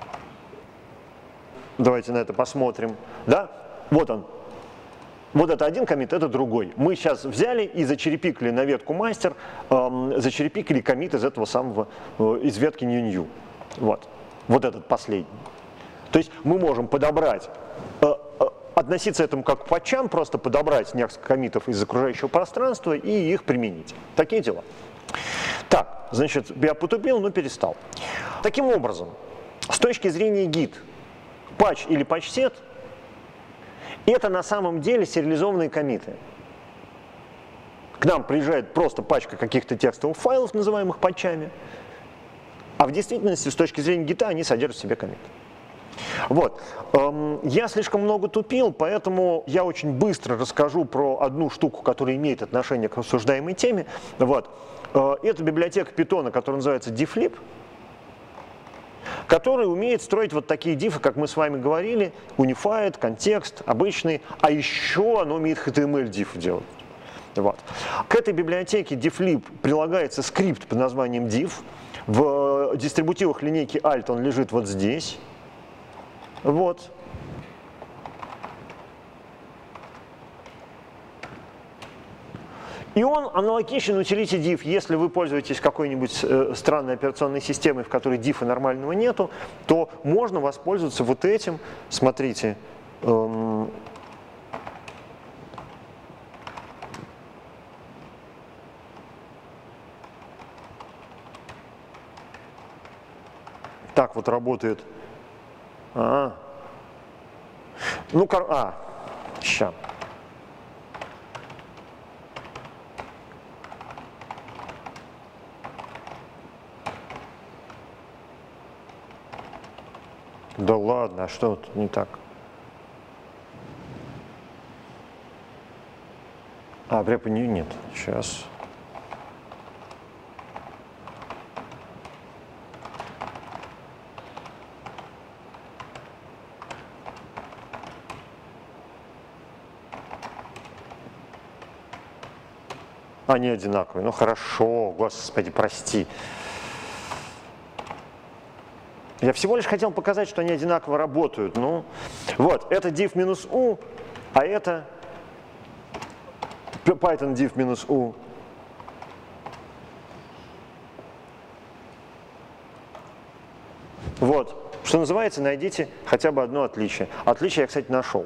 Давайте на это посмотрим. Да? Вот он. Вот это один коммит, это другой. Мы сейчас взяли и зачерепикали на ветку мастер, эм, зачерепикали коммит из этого самого, э, из ветки new-new. Вот. Вот этот последний. То есть мы можем подобрать, э, э, относиться к этому как к патчам, просто подобрать несколько коммитов из окружающего пространства и их применить. Такие дела. Так, значит, я потупил, но перестал. Таким образом, с точки зрения гид, патч или патч-сет — это на самом деле сериализованные коммиты. К нам приезжает просто пачка каких-то текстовых файлов, называемых патчами, а в действительности, с точки зрения гита, они содержат в себе коммиты. Вот. Я слишком много тупил, поэтому я очень быстро расскажу про одну штуку, которая имеет отношение к обсуждаемой теме. Вот. Это библиотека Python, которая называется difflib, который умеет строить вот такие дифы, как мы с вами говорили, unified, контекст, обычный, а еще оно умеет эйч ти эм эль-диф делать. Вот. К этой библиотеке difflib прилагается скрипт под названием diff. В дистрибутивах линейки alt он лежит вот здесь. Вот. И он аналогичен utility diff. Если вы пользуетесь какой-нибудь э, странной операционной системой, в которой дифа нормального нету, то можно воспользоваться вот этим. Смотрите. Эм, так вот работает. А, ну, а, ща. Да ладно, а что тут не так? А, препа не нет. Сейчас. Они одинаковые. Ну хорошо, господи, прости. Я всего лишь хотел показать, что они одинаково работают. Ну, вот, это div-u, а это Python div-u. Вот, что называется, найдите хотя бы одно отличие. Отличие я, кстати, нашел.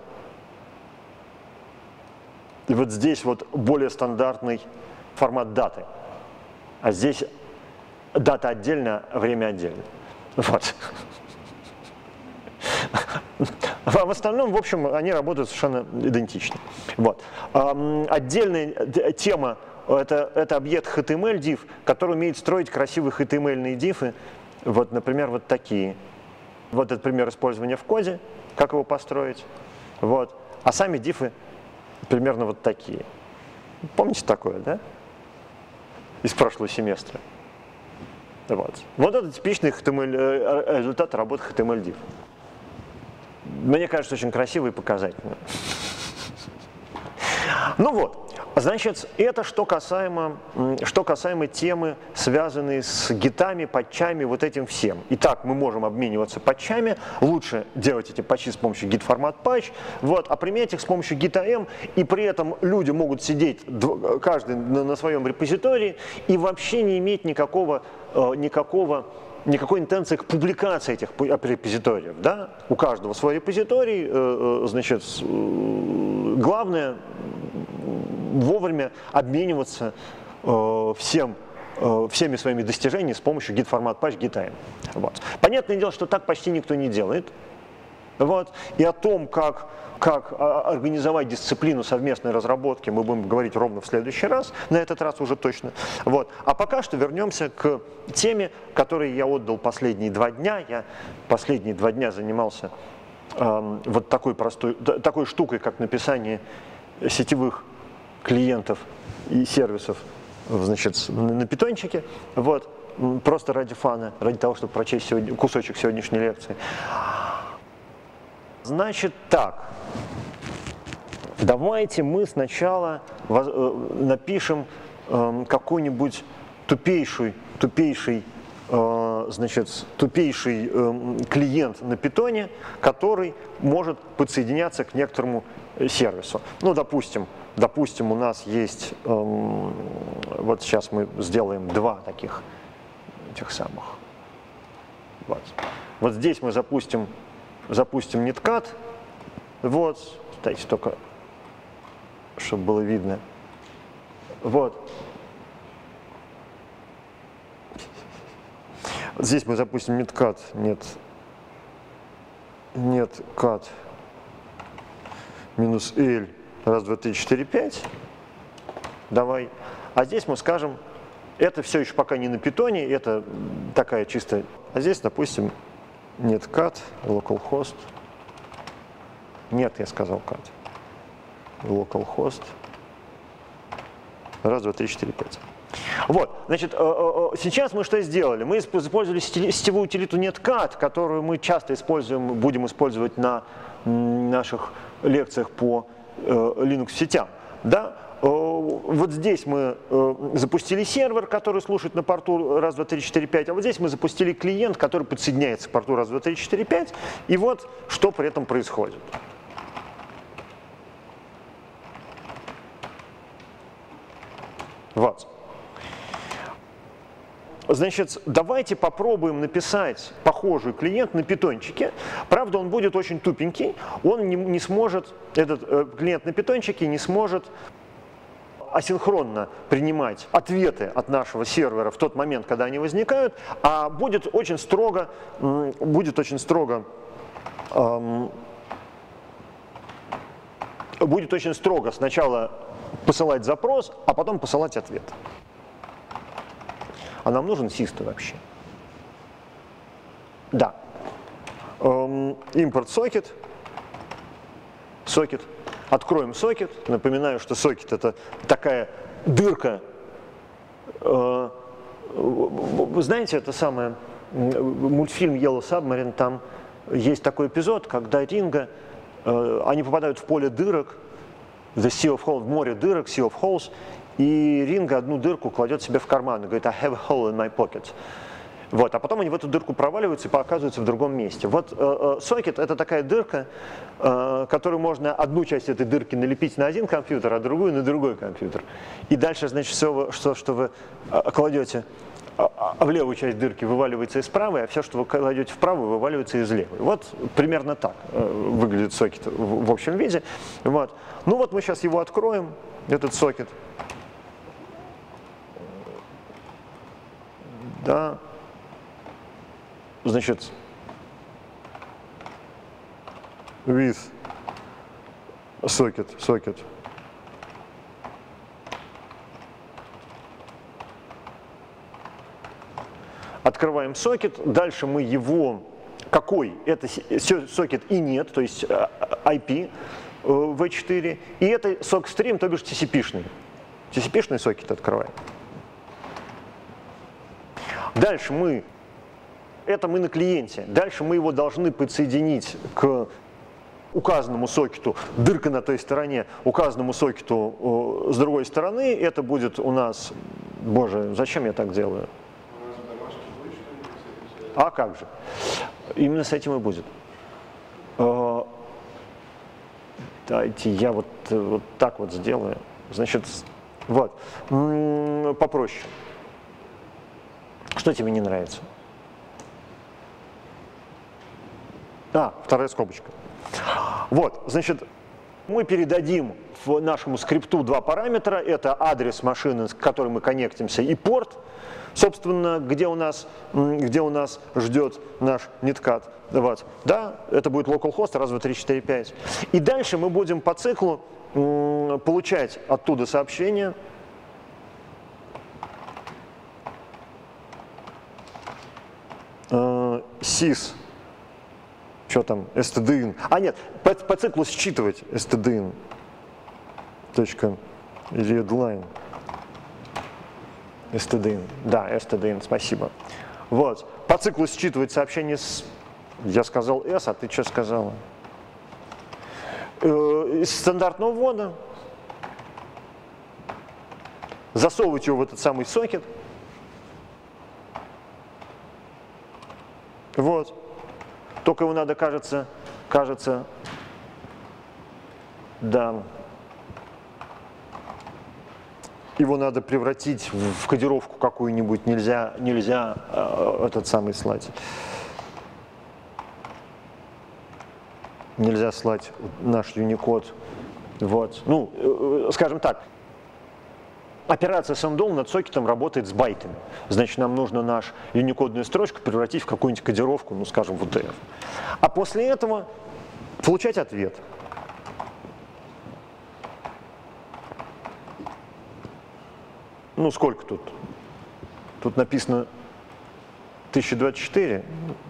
И вот здесь вот более стандартный формат даты. А здесь дата отдельно, время отдельно. Вот. А в остальном, в общем, они работают совершенно идентично. Вот. Отдельная тема это, это объект эйч ти эм эль div, который умеет строить красивые эйч ти эм эль-ные дифы. Вот, например, вот такие. Вот этот пример использования в коде, как его построить. Вот. А сами дифы примерно вот такие. Помните такое, да? Из прошлого семестра. Вот, вот это типичный эйч ти эм эль, результат работы эйч ти эм эль div. Мне кажется, очень красиво и показательно. Ну вот, значит, это что касаемо, что касаемо темы, связанной с гитами, патчами, вот этим всем. Итак, мы можем обмениваться патчами, лучше делать эти патчи с помощью git-формат patch, вот, а применять их с помощью git-am, и при этом люди могут сидеть, каждый на, на своем репозитории, и вообще не иметь никакого, никакого никакой интенции к публикации этих репозиториев. Да? У каждого свой репозиторий, значит, главное вовремя обмениваться всем, всеми своими достижениями с помощью git-формат patch, git-am. Вот. Понятное дело, что так почти никто не делает. Вот. И о том, как, как организовать дисциплину совместной разработки, мы будем говорить ровно в следующий раз, на этот раз уже точно. Вот. А пока что вернемся к теме, которой я отдал последние два дня. Я последние два дня занимался э, вот такой, простой, такой штукой, как написание сетевых клиентов и сервисов, значит, на питончике. Вот. Просто ради фана, ради того, чтобы прочесть сегодня, кусочек сегодняшней лекции. Значит так, давайте мы сначала напишем какой-нибудь тупейший, тупейший, значит, тупейший клиент на питоне, который может подсоединяться к некоторому сервису. Ну, допустим, допустим, у нас есть, вот сейчас мы сделаем два таких, этих самых. Вот, вот здесь мы запустим Запустим netcat, вот, дайте только, чтобы было видно, вот. Вот здесь мы запустим netcat, нет, netcat, минус l, раз, два, три, четыре, пять, давай. А здесь мы скажем, это все еще пока не на питоне, это такая чистая, а здесь, допустим, netcat, localhost. Нет, я сказал cat. Localhost. Раз, два, три, четыре, пять. Вот, значит, сейчас мы что сделали? Мы использовали сетевую утилиту netcat, которую мы часто используем, будем использовать на наших лекциях по Linux сетям. Да? Вот здесь мы запустили сервер, который слушает на порту раз, два, три, четыре, пять, а вот здесь мы запустили клиент, который подсоединяется к порту раз, два, три, четыре, пять, и вот что при этом происходит. Вот. Значит, давайте попробуем написать похожий клиент на питончике. Правда, он будет очень тупенький, он не, не сможет, этот э, клиент на питончике не сможет асинхронно принимать ответы от нашего сервера в тот момент, когда они возникают, а будет очень строго, будет очень строго, эм, будет очень строго сначала посылать запрос, а потом посылать ответ. А нам нужен систем вообще. Да. Эм, импорт сокет. Сокет. Откроем сокет. Напоминаю, что сокет — это такая дырка. Вы знаете, это самое, мультфильм Yellow Submarine, там есть такой эпизод, когда Ринго, они попадают в поле дырок, the sea of holes, в море дырок, sea of holes, и Ринго одну дырку кладет себе в карман и говорит, I have a hole in my pocket. Вот, а потом они в эту дырку проваливаются и оказываются в другом месте. Вот сокет э, — это такая дырка, э, которую можно одну часть этой дырки налепить на один компьютер, а другую на другой компьютер. И дальше, значит, все, что, что вы кладете в левую часть дырки, вываливается из правой, а все, что вы кладете в правую, вываливается из левой. Вот примерно так э, выглядит сокет в, в общем виде. Вот. Ну вот мы сейчас его откроем, этот сокет. Да. Значит, with socket, socket. Открываем сокет, дальше мы его, какой? Это сокет и нет, то есть ай пи ви четыре, и это сок-стрим, то бишь ти си пи-шный. ти си пи-шный сокет открываем. Дальше мы, это мы на клиенте, дальше мы его должны подсоединить к указанному сокету, дырка на той стороне, указанному сокету с другой стороны, это будет у нас, боже, зачем я так делаю? А как же? Именно с этим и будет. Дайте я вот, вот так вот сделаю. Значит, вот, попроще. Что тебе не нравится? А, вторая скобочка. Вот, значит, мы передадим в нашему скрипту два параметра. Это адрес машины, с которой мы коннектимся, и порт, собственно, где у нас, где у нас ждет наш неткат. Вот. Да, это будет localhost, раз, два, три, четыре, пять. И дальше мы будем по циклу получать оттуда сообщения. sys, что там, stdin. А нет, по, по циклу считывать stdin. Точка, readline. stdin, да, stdin, спасибо. Вот, по циклу считывать сообщение с, я сказал s, а ты что сказала? Из стандартного ввода засовывать его в этот самый сокет. Вот. Только его надо, кажется, кажется, да, его надо превратить в кодировку какую-нибудь, нельзя, нельзя э, этот самый слать. Нельзя слать наш Unicode. Вот. Ну, э, скажем так, операция sendall над сокетом работает с байтами. Значит, нам нужно нашу юникодную строчку превратить в какую-нибудь кодировку, ну, скажем, в ю ти эф. А после этого получать ответ. Ну, сколько тут? Тут написано тысяча двадцать четыре.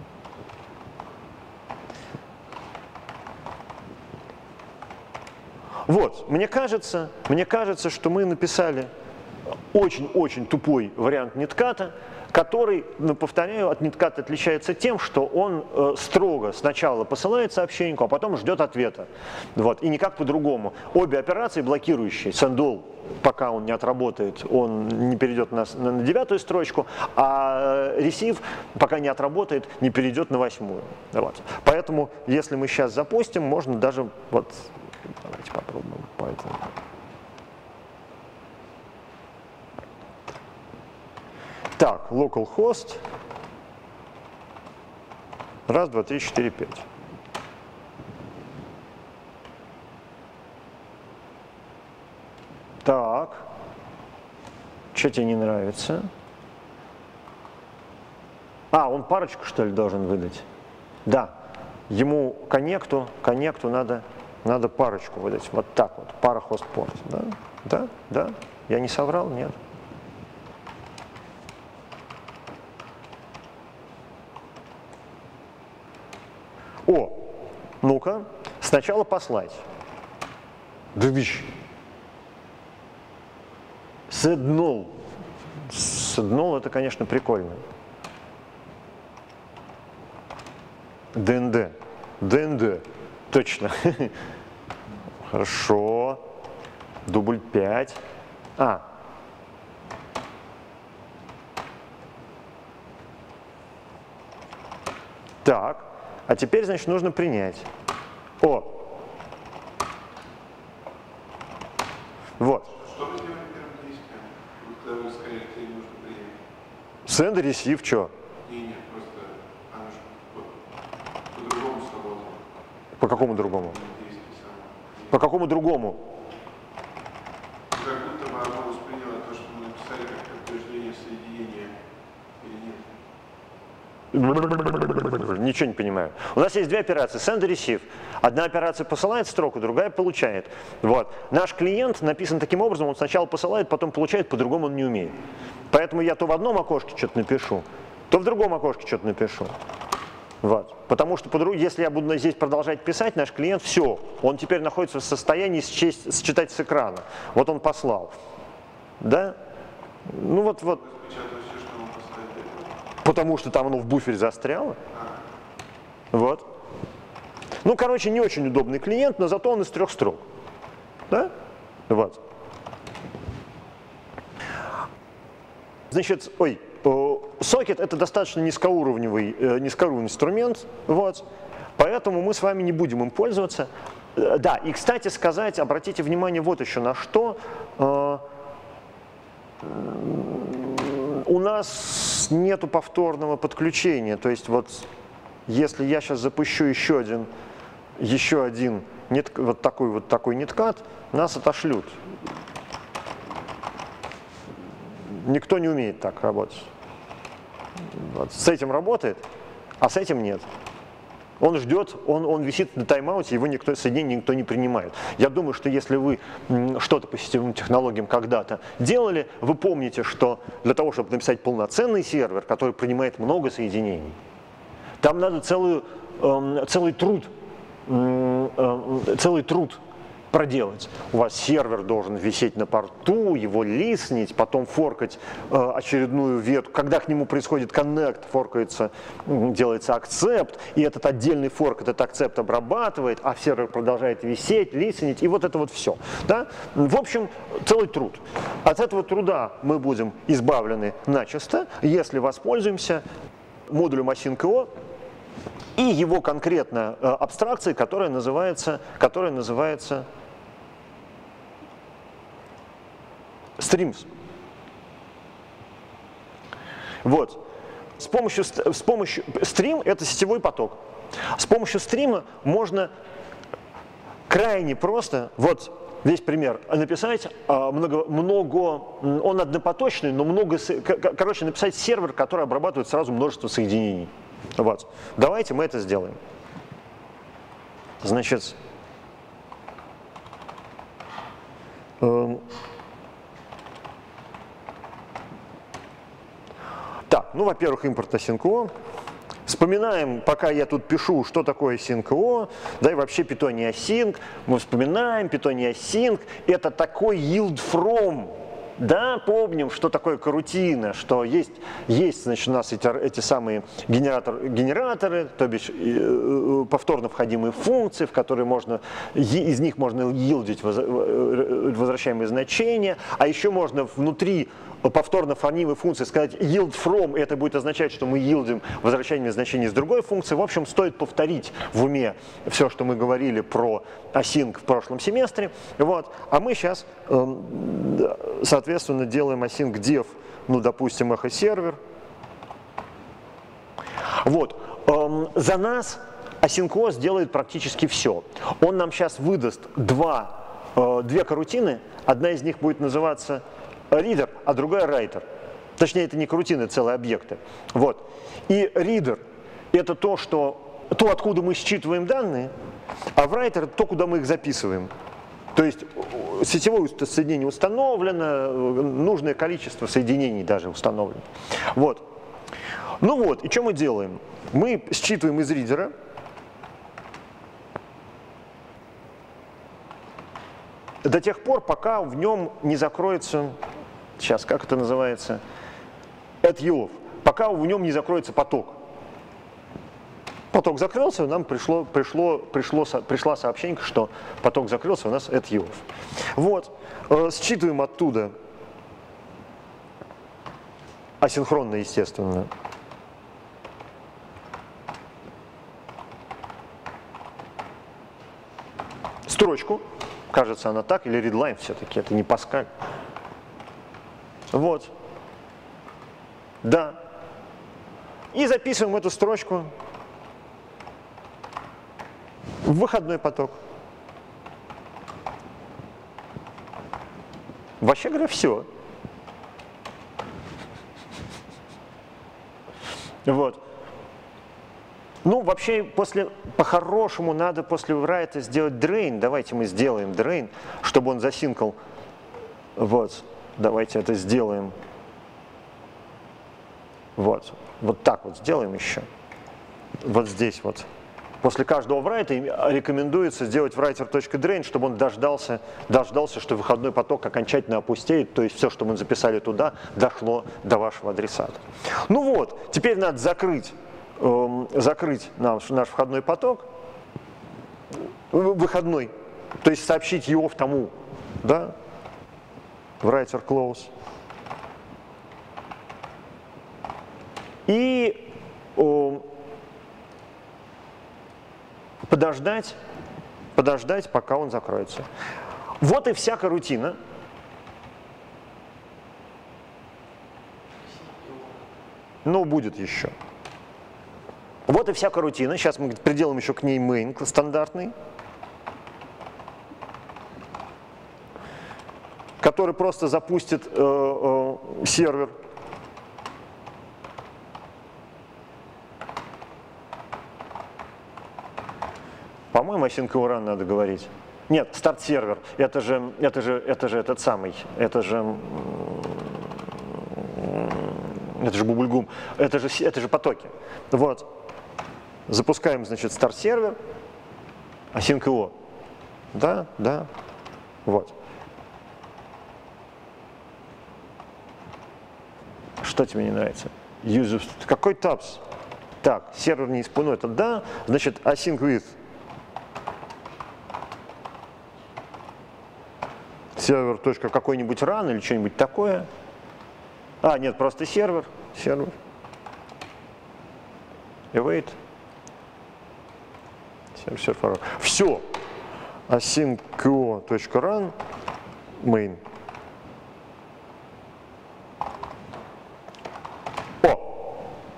Вот, мне кажется, мне кажется, что мы написали очень-очень тупой вариант нетката, который, ну, повторяю, от нетката отличается тем, что он э, строго сначала посылает сообщеньку, а потом ждет ответа. Вот, и никак по-другому. Обе операции блокирующие. Sendall, пока он не отработает, он не перейдет на, на, на девятую строчку, а receive, пока не отработает, не перейдет на восьмую. Вот. Поэтому, если мы сейчас запустим, можно даже вот. Давайте попробуем Python. Так, localhost. Раз, два, три, четыре, пять. Так. Что тебе не нравится? А, он парочку, что ли, должен выдать? Да. Ему коннекту, коннекту надо... Надо парочку выдать, вот так вот, пара хост-порт. Да? Да? Да? Я не соврал? Нет. О, ну-ка, сначала послать. Дубищ. Sendall. Sendall это, конечно, прикольно. ди эн ди. ди эн ди. Точно. Хорошо. Дубль пять. А. Так. А теперь, значит, нужно принять. О. Вот. Что вы сделали первым действием? Когда вы сказали, что ей нужно принять? Send, receive, что? Не, нет, просто оно же вот, по-другому сработало. По какому другому? По какому другому? Как будто бы оно восприняло то, что мы написали как подтверждение соединения или нет? ничего не понимаю. У нас есть две операции, send и receive. Одна операция посылает строку, другая получает. Вот. Наш клиент написан таким образом, он сначала посылает, потом получает, по-другому он не умеет. Поэтому я то в одном окошке что-то напишу, то в другом окошке что-то напишу. Вот. Потому что, если я буду здесь продолжать писать, наш клиент, все, он теперь находится в состоянии счесть, считать с экрана. Вот он послал. Да? Ну вот, вот. Потому что там оно в буфере застряло. Вот. Ну, короче, не очень удобный клиент, но зато он из трех строк. Да? Вот. Значит, ой, сокет это достаточно низкоуровневый, низкоуровневый инструмент, вот, поэтому мы с вами не будем им пользоваться. Да, и, кстати сказать, обратите внимание вот еще на что. У нас нету повторного подключения, то есть вот если я сейчас запущу еще один, еще один нет, вот такой вот такой неткат, нас отошлют. Никто не умеет так работать. Вот. С этим работает, а с этим нет. Он ждет, он, он висит на тайм-ауте, его никто, соединение никто не принимает. Я думаю, что если вы что-то по сетевым технологиям когда-то делали, вы помните, что для того, чтобы написать полноценный сервер, который принимает много соединений, там надо целую, э, целый труд, э, э, целый труд проделать. У вас сервер должен висеть на порту, его листнить, потом форкать э, очередную ветку. Когда к нему происходит коннект, форкается, делается акцепт, и этот отдельный форк этот акцепт обрабатывает, а сервер продолжает висеть, листнить, и вот это вот все. Да? В общем, целый труд. От этого труда мы будем избавлены начисто, если воспользуемся модулем async.io и его конкретно э, абстракцией, которая называется, которая называется streams. Вот. С помощью, с помощью стрим – это сетевой поток. С помощью стрима можно крайне просто, вот весь пример, написать много, много, он однопоточный, но много, короче, написать сервер, который обрабатывает сразу множество соединений. Вот. Давайте мы это сделаем. Значит, э, так, ну, во-первых, импорт async.io. Вспоминаем, пока я тут пишу, что такое async.io, да и вообще Python async. Мы вспоминаем Python async. Это такой yield from. Да, помним, что такое карутина, что есть, есть значит, у нас эти, эти самые генератор, генераторы, то бишь э, повторно входимые функции, в которые можно, из них можно йилдить возвращаемые значения, а еще можно внутри повторно входимой функции сказать yield from, и это будет означать, что мы йилдим возвращаемые значения из другой функции. В общем, стоит повторить в уме все, что мы говорили про async в прошлом семестре. Вот. А мы сейчас, соответственно, делаем async def, ну, допустим, echo сервер. Вот. За нас async.io сделает практически все. Он нам сейчас выдаст два, две карутины, одна из них будет называться reader, а другая writer. Точнее, это не карутины, это целые объекты. Вот. И reader – это то, что, то, откуда мы считываем данные, а writer – это то, куда мы их записываем. То есть сетевое соединение установлено, нужное количество соединений даже установлено. Вот. Ну вот, и что мы делаем? Мы считываем из ридера до тех пор, пока в нем не закроется, сейчас как это называется, at yield, пока в нем не закроется поток. Поток закрылся, нам пришло, пришло, пришло, пришла сообщение, что поток закрылся, у нас at yield. Вот, считываем оттуда асинхронно, естественно, строчку. Кажется, она так, или readline все-таки, это не Паскаль. Вот. Да. И записываем эту строчку в выходной поток. Вообще говоря, все. Вот. Ну, вообще, после, по-хорошему, надо после write сделать drain. Давайте мы сделаем drain, чтобы он засинкал. Вот, давайте это сделаем. Вот, вот так вот сделаем еще. Вот здесь вот. После каждого write рекомендуется сделать writer.drain, чтобы он дождался, дождался, что выходной поток окончательно опустеет, то есть все, что мы записали туда, дошло до вашего адресата. Ну вот, теперь надо закрыть, э, закрыть наш, наш входной поток, выходной, то есть сообщить его в тому, да, writer close. И э, подождать, подождать, пока он закроется. Вот и вся корутина. Ну, будет еще. Вот и вся корутина. Сейчас мы приделаем еще к ней main стандартный, который просто запустит э, э, сервер. По-моему, async run надо говорить. Нет, старт-сервер. Это же, это же, это же этот самый, это же, это же бубльгум. Это же, это же потоки. Вот. Запускаем, значит, старт-сервер, async.io. Да, да. Вот. Что тебе не нравится? User... Какой tabs? Так, сервер не исполнил. Это да. Значит, async with. Сервер точка какой-нибудь run или что-нибудь такое. А, нет, просто сервер. Сервер. Await. Сервер, сервер. Все. async.io.run main. О!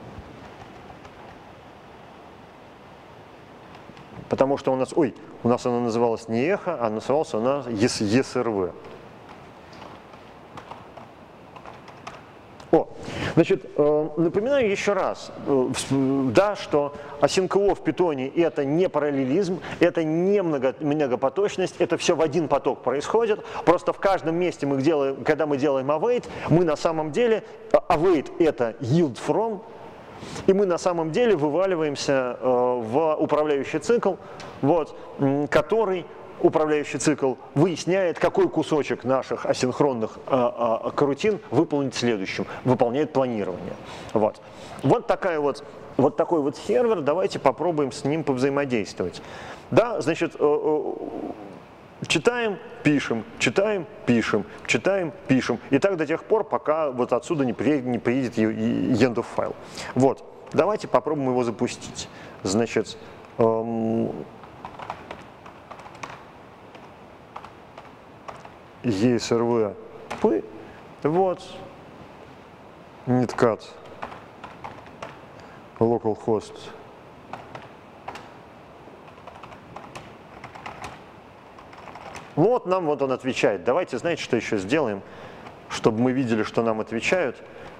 Потому что у нас, ой, у нас она называлась не эхо, а называлась она и эс эр ви. О, значит, э, напоминаю еще раз, э, да, что async.io в питоне это не параллелизм, это не много, многопоточность, это все в один поток происходит. Просто в каждом месте, мы делаем, когда мы делаем await, мы на самом деле, await это yield from, и мы на самом деле вываливаемся э, в управляющий цикл, вот, который управляющий цикл выясняет, какой кусочек наших асинхронных э, э, корутин выполнить следующим, выполняет планирование. Вот, вот, такая вот, вот такой вот сервер, давайте попробуем с ним повзаимодействовать. Да, значит, э, э, читаем, пишем, читаем, пишем, читаем, пишем. И так до тех пор, пока вот отсюда не приедет, не приедет end of файл. Вот, давайте попробуем его запустить. Значит, эм, и эс эр ви, P, вот, netcat, localhost. Вот нам вот он отвечает. Давайте, знаете, что еще сделаем, чтобы мы видели, что нам отвечают.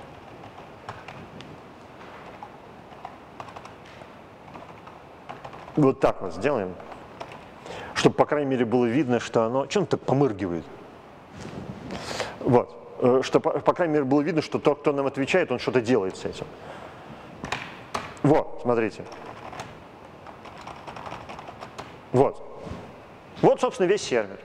Вот так вот сделаем, чтобы, по крайней мере, было видно, что оно... Что он так помыргивает? Вот. Чтобы, по крайней мере, было видно, что тот, кто нам отвечает, он что-то делает с этим. Вот, смотрите. Вот. Вот, собственно, весь сервер.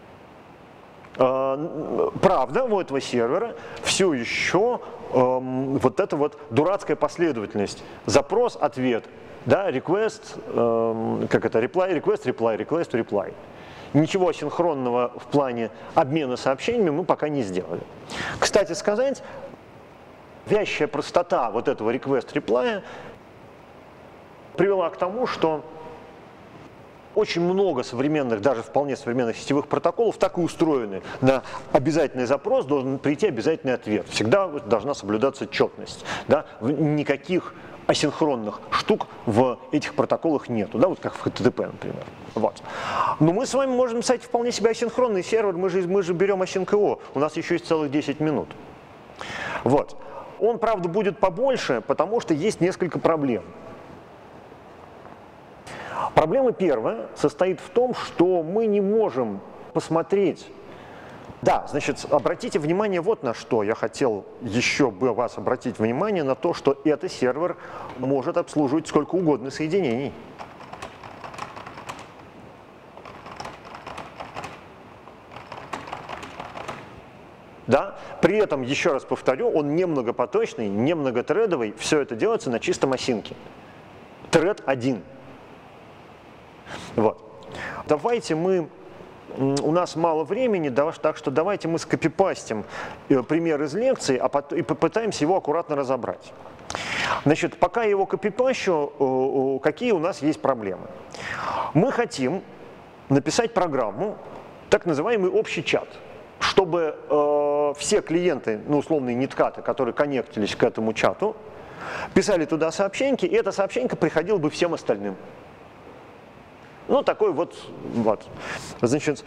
Правда, у этого сервера все еще эм, вот эта вот дурацкая последовательность. Запрос, ответ, да, request, эм, как это, reply, request, reply, request, reply. Ничего асинхронного в плане обмена сообщениями мы пока не сделали. Кстати сказать, вязчая простота вот этого request, reply привела к тому, что очень много современных, даже вполне современных сетевых протоколов так и устроены. На обязательный запрос должен прийти обязательный ответ. Всегда должна соблюдаться четность. Да? Никаких асинхронных штук в этих протоколах нету, да? Вот как в эйч ти ти пи, например. Вот. Но мы с вами можем написать вполне себе асинхронный сервер, мы же, мы же берем async.io, у нас еще есть целых десять минут. Вот. Он, правда, будет побольше, потому что есть несколько проблем. Проблема первая состоит в том, что мы не можем посмотреть. Да, значит, обратите внимание вот на что. Я хотел еще бы вас обратить внимание на то, что этот сервер может обслуживать сколько угодно соединений. Да? При этом, еще раз повторю, он не многопоточный, не многотредовый, все это делается на чистом осинке. Тред один. Вот. Давайте мы, у нас мало времени, так что давайте мы скопипастим пример из лекции, а потом, и попытаемся его аккуратно разобрать. Значит, пока я его копипащу, какие у нас есть проблемы? Мы хотим написать программу, так называемый общий чат, чтобы э, все клиенты, ну, условные ниткаты, которые коннектились к этому чату, писали туда сообщеньки, и это сообщенько приходило бы всем остальным. Ну, такой вот, вот. Значит,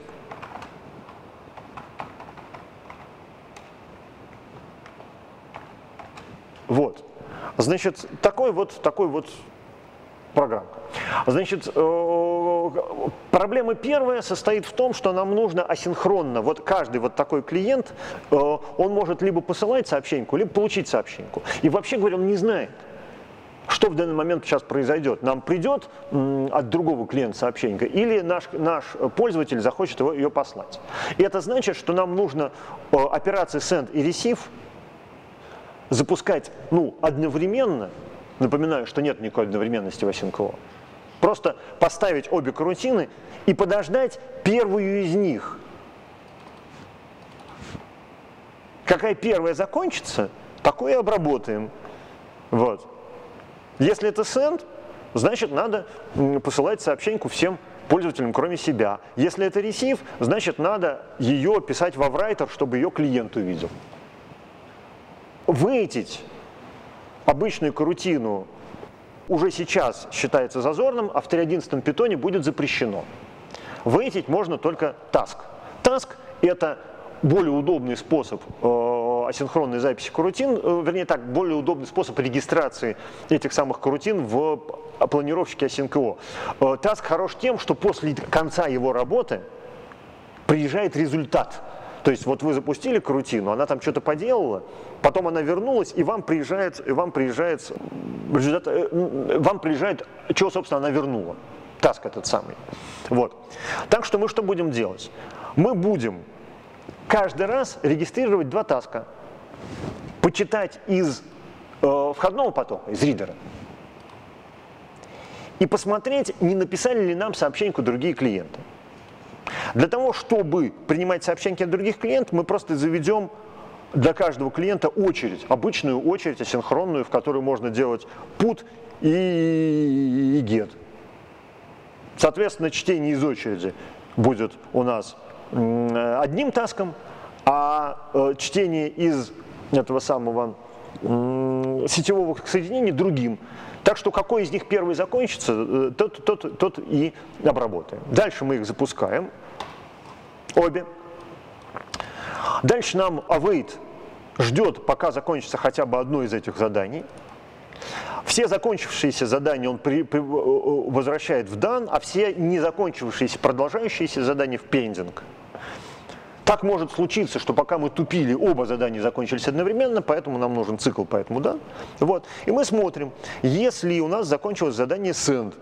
вот. Значит, такой вот, такой вот программка. Значит, проблема первая состоит в том, что нам нужно асинхронно, вот каждый вот такой клиент, он может либо посылать сообщеньку, либо получить сообщеньку. И вообще говоря, он не знает, что в данный момент сейчас произойдет. Нам придет от другого клиента сообщенька, или наш, наш пользователь захочет его, ее послать. И это значит, что нам нужно операции send и receive запускать, ну, одновременно. Напоминаю, что нет никакой одновременности в async-о. Просто поставить обе карутины и подождать первую из них. Какая первая закончится, такое и обработаем. Вот. Если это send, значит, надо посылать сообщеньку всем пользователям, кроме себя. Если это receive, значит, надо ее писать во writer, чтобы ее клиент увидел. Вейтить обычную карутину уже сейчас считается зазорным, а в три точка одиннадцать питоне будет запрещено. Вейтить можно только task. Task — это более удобный способ э, асинхронной записи карутин, э, вернее так, более удобный способ регистрации этих самых карутин в планировщике async-о. Э, task хорош тем, что после конца его работы приезжает результат. То есть вот вы запустили карутину, она там что-то поделала, потом она вернулась, и вам приезжает, и вам приезжает результат, вам приезжает, чего, собственно, она вернула. Таск этот самый. Вот. Так что мы что будем делать? Мы будем каждый раз регистрировать два таска, почитать из э, входного потока, из ридера, и посмотреть, не написали ли нам сообщеньку другие клиенты. Для того, чтобы принимать сообщения от других клиентов, мы просто заведем для каждого клиента очередь, обычную очередь асинхронную, в которой можно делать put и, и get. Соответственно, чтение из очереди будет у нас одним таском, а чтение из этого самого сетевого соединения другим. Так что какой из них первый закончится, тот, тот, тот и обработаем. Дальше мы их запускаем, обе. Дальше нам await ждет, пока закончится хотя бы одно из этих заданий. Все закончившиеся задания он при, при, возвращает в done, а все не закончившиеся, продолжающиеся задания в pending. Так может случиться, что пока мы тупили, оба задания закончились одновременно, поэтому нам нужен цикл, поэтому да. Вот. И мы смотрим, если у нас закончилось задание send,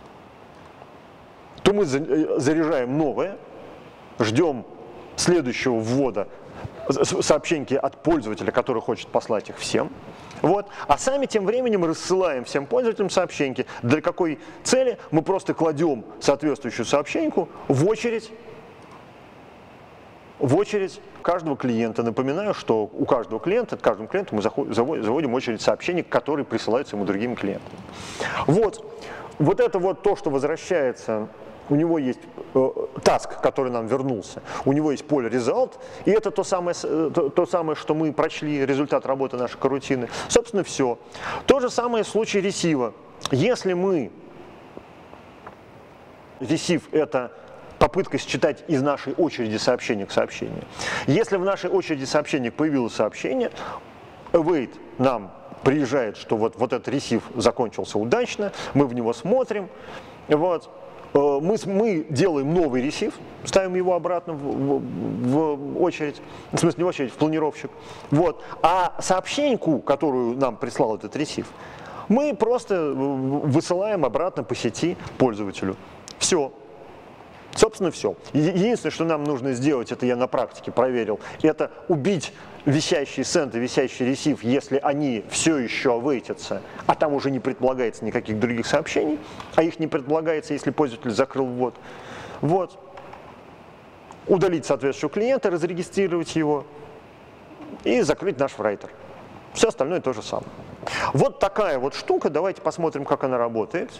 то мы заряжаем новое, ждем следующего ввода сообщеньки от пользователя, который хочет послать их всем. Вот. А сами тем временем рассылаем всем пользователям сообщеньки. Для какой цели? Мы просто кладем соответствующую сообщеньку в очередь, в очередь каждого клиента. Напоминаю, что у каждого клиента, каждому клиенту мы заводим очередь сообщений, которые присылаются ему другим клиентам. Вот. Вот это вот то, что возвращается. У него есть э, task, который нам вернулся, у него есть поле result, и это то самое, то, то самое, что мы прочли, результат работы нашей карутины. Собственно, все. То же самое в случае receive. Если мы, receive — это попытка считать из нашей очереди сообщения к сообщению. Если в нашей очереди сообщения появилось сообщение, await нам приезжает, что вот, вот этот receive закончился удачно, мы в него смотрим, Вот. Мы, мы делаем новый ресив, ставим его обратно в, в, в очередь, в смысле не в очередь, в планировщик. Вот. А сообщеньку, которую нам прислал этот ресив, мы просто высылаем обратно по сети пользователю. Все. Собственно, все. Единственное, что нам нужно сделать, это я на практике проверил, это убить висящий сенд и висящий ресив, если они все еще await-ятся, а там уже не предполагается никаких других сообщений, а их не предполагается, если пользователь закрыл ввод. Вот. Удалить соответствующего клиента, разрегистрировать его и закрыть наш writer. Все остальное то же самое. Вот такая вот штука. Давайте посмотрим, как она работает.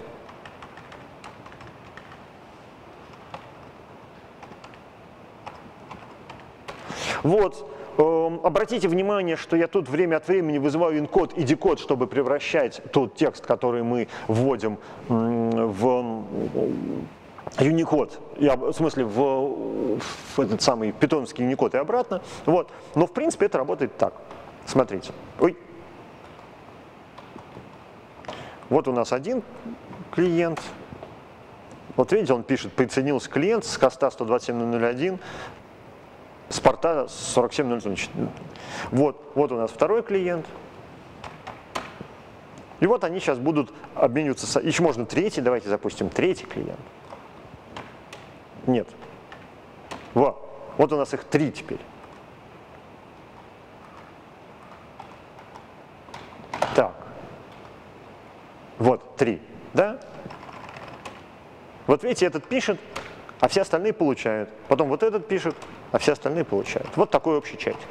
Вот. Обратите внимание, что я тут время от времени вызываю инкод и декод, чтобы превращать тот текст, который мы вводим в Unicode, в смысле в, в этот самый питоновский Unicode и обратно. Вот. Но в принципе это работает так. Смотрите. Ой. Вот у нас один клиент. Вот видите, он пишет, присоединился клиент с хоста сто двадцать семь точка ноль ноль один. С порта сорок семь ноль ноль четыре. Вот, вот у нас второй клиент. И вот они сейчас будут обмениваться. Еще можно третий. Давайте запустим третий клиент. Нет. Во. Вот у нас их три теперь. Так. Вот три. Да? Вот видите, этот пишет, а все остальные получают. Потом вот этот пишет, а все остальные получают. Вот такой общий чатик.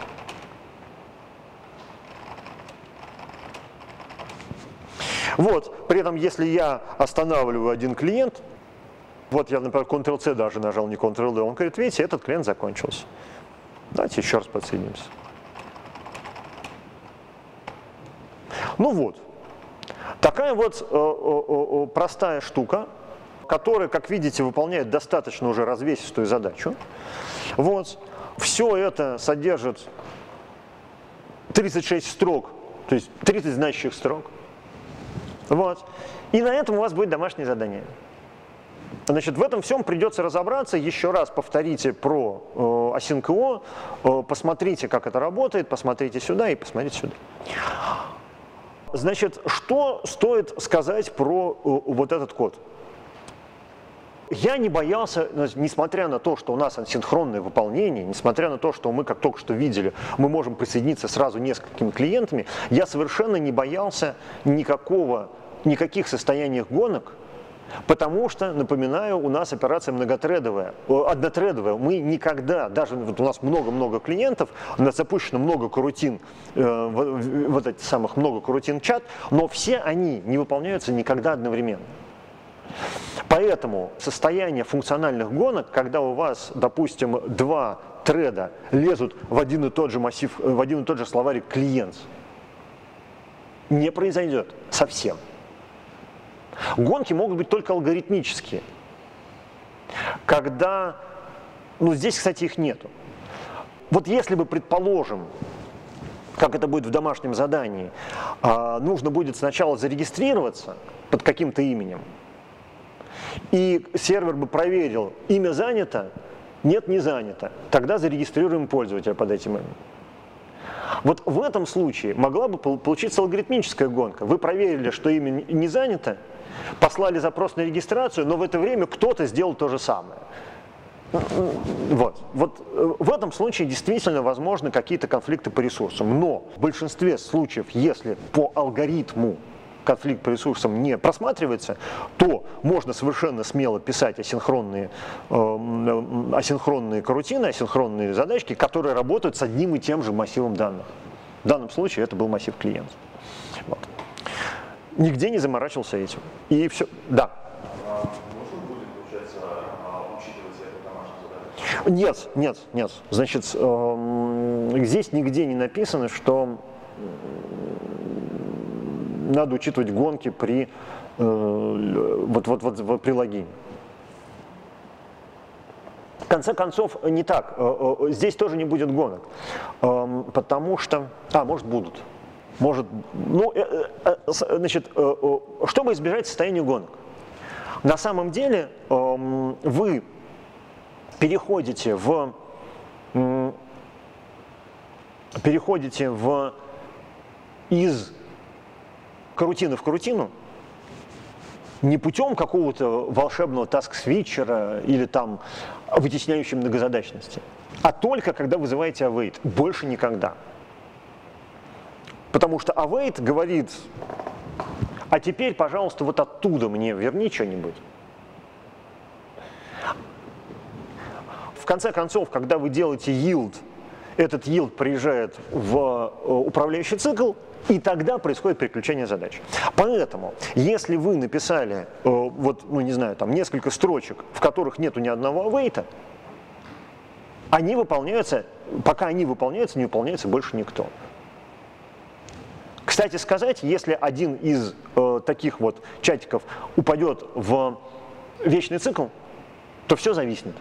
Вот, при этом, если я останавливаю один клиент, вот я, например, контрол си даже нажал, не контрол ди, он говорит, видите, этот клиент закончился. Давайте еще раз подсоединимся. Ну вот, такая вот э, э, э, простая штука, которая, как видите, выполняет достаточно уже развесистую задачу. Вот. Все это содержит тридцать шесть строк, то есть тридцать значащих строк. Вот. И на этом у вас будет домашнее задание. Значит, в этом всем придется разобраться. Еще раз повторите про э, async.io, э, посмотрите, как это работает, посмотрите сюда и посмотрите сюда. Значит, что стоит сказать про э, вот этот код? Я не боялся, несмотря на то, что у нас асинхронное выполнение, несмотря на то, что мы, как только что видели, мы можем присоединиться сразу несколькими клиентами, я совершенно не боялся никакого, никаких состояний гонок, потому что, напоминаю, у нас операция многотредовая, однотредовая. Мы никогда, даже вот у нас много-много клиентов, у нас запущено много корутин, э, вот этих самых много корутин чат, но все они не выполняются никогда одновременно. Поэтому состояние функциональных гонок, когда у вас, допустим, два треда лезут в один и тот же массив, в один и тот же словарик клиент, не произойдет совсем. Гонки могут быть только алгоритмические. Когда, ну здесь, кстати, их нету. Вот если бы, предположим, как это будет в домашнем задании, нужно будет сначала зарегистрироваться под каким-то именем, и сервер бы проверил, имя занято, нет, не занято, тогда зарегистрируем пользователя под этим именем. Вот в этом случае могла бы получиться алгоритмическая гонка. Вы проверили, что имя не занято, послали запрос на регистрацию, но в это время кто-то сделал то же самое. Вот. Вот в этом случае действительно возможны какие-то конфликты по ресурсам. Но в большинстве случаев, если по алгоритму конфликт по ресурсам не просматривается, то можно совершенно смело писать асинхронные, э, асинхронные корутины, асинхронные задачки, которые работают с одним и тем же массивом данных. В данном случае это был массив клиентов. Вот. Нигде не заморачивался этим. И все. Да. А нужно будет, получается, учитывать это домашнее задание? Нет, нет, нет. Значит, э, здесь нигде не написано, что надо учитывать гонки при, э, вот, вот, вот, при логине. В конце концов, не так. Здесь тоже не будет гонок, потому что... А, может, будут. Может, ну, значит, чтобы избежать состояния гонок, На самом деле эм, вы переходите в, эм, переходите в, из карутины в карутину не путем какого-то волшебного task-свитчера или там вытесняющей многозадачности, а только когда вызываете await, больше никогда. Потому что await говорит: а теперь, пожалуйста, вот оттуда мне верни что-нибудь. В конце концов, когда вы делаете yield, этот yield приезжает в управляющий цикл, и тогда происходит переключение задач. Поэтому, если вы написали, вот, ну не знаю, там несколько строчек, в которых нету ни одного await, они выполняются, пока они выполняются, не выполняется больше никто. Кстати сказать, если один из э, таких вот чатиков упадет в вечный цикл, то все зависнет.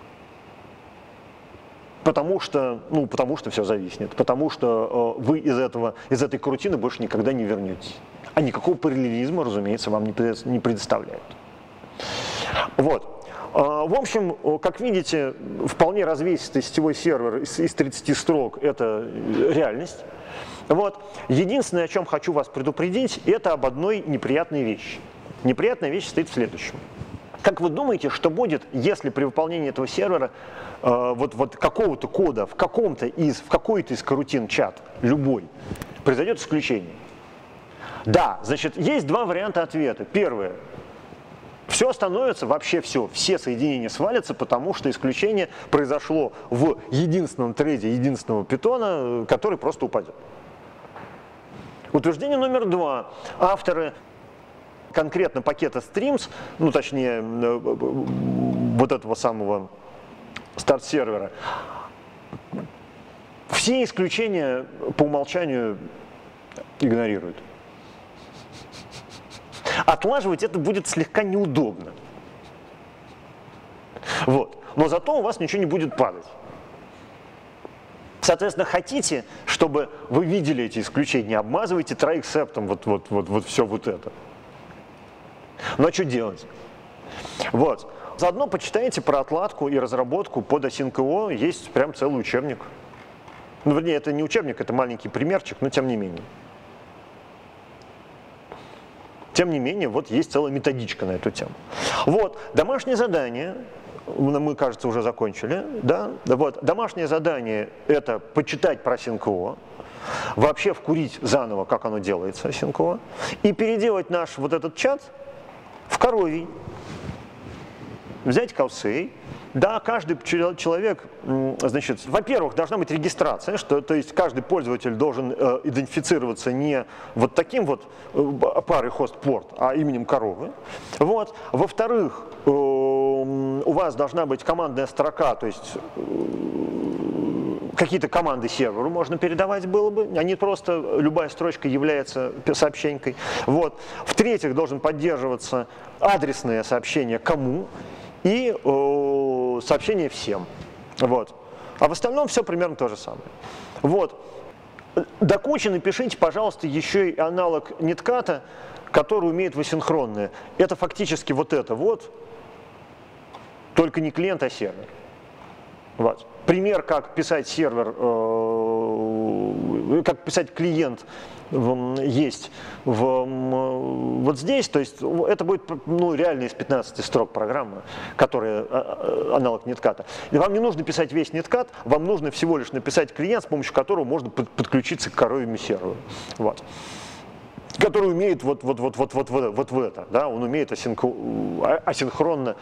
Потому что, ну, потому что все зависнет, потому что э, вы из, этого, из этой карутины больше никогда не вернетесь. А никакого параллелизма, разумеется, вам не, пред, не предоставляют. Вот. Э, в общем, как видите, вполне развесистый сетевой сервер из, из тридцати строк – это реальность. Вот. Единственное, о чем хочу вас предупредить, это об одной неприятной вещи. Неприятная вещь состоит в следующем. Как вы думаете, что будет, если при выполнении этого сервера э, вот, вот какого-то кода в каком-то из, в какой-то из карутин чат, любой, произойдет исключение? Да, значит, есть два варианта ответа. Первое. Все остановится, вообще все, все соединения свалятся, потому что исключение произошло в единственном трейде единственного питона, который просто упадет. Утверждение номер два. Авторы конкретно пакета streams, ну точнее вот этого самого старт-сервера, все исключения по умолчанию игнорируют. Отлаживать это будет слегка неудобно. Вот. Но зато у вас ничего не будет падать. Соответственно, хотите, чтобы вы видели эти исключения, обмазывайте try-except'ом вот, вот, вот, вот все вот это. Ну а что делать? Вот. Заодно почитайте про отладку и разработку под async.io, есть прям целый учебник. Ну, вернее, это не учебник, это маленький примерчик, но тем не менее. Тем не менее, вот есть целая методичка на эту тему. Вот, домашнее задание, мы, кажется, уже закончили, да? Вот, домашнее задание – это почитать про async.io, вообще вкурить заново, как оно делается, async.io, и переделать наш вот этот чат в коровий. Взять каусей. Да, каждый человек, значит, во-первых, должна быть регистрация, что, то есть каждый пользователь должен э, идентифицироваться не вот таким вот э, парой хост-порт, а именем коровы. Вот. Во-вторых, э, у вас должна быть командная строка, то есть э, какие-то команды серверу можно передавать было бы, а не просто любая строчка является сообщенькой. Вот. В-третьих, должен поддерживаться адресное сообщение кому и э, сообщение всем. Вот. А в остальном все примерно то же самое. Вот. До кучи напишите, пожалуйста, еще и аналог нетката, который умеет в асинхронное. Это фактически вот это вот, только не клиент, а сервер. Вот. Пример, как писать сервер, э, как писать клиент есть в, вот здесь, то есть это будет ну, реально из пятнадцати строк программы, которая аналог нетката. И вам не нужно писать весь неткат, вам нужно всего лишь написать клиент, с помощью которого можно под, подключиться к коровьему серверу. Вот. Который умеет вот, вот, вот, вот, вот, вот, вот в это, да, он умеет асинх- асинхронно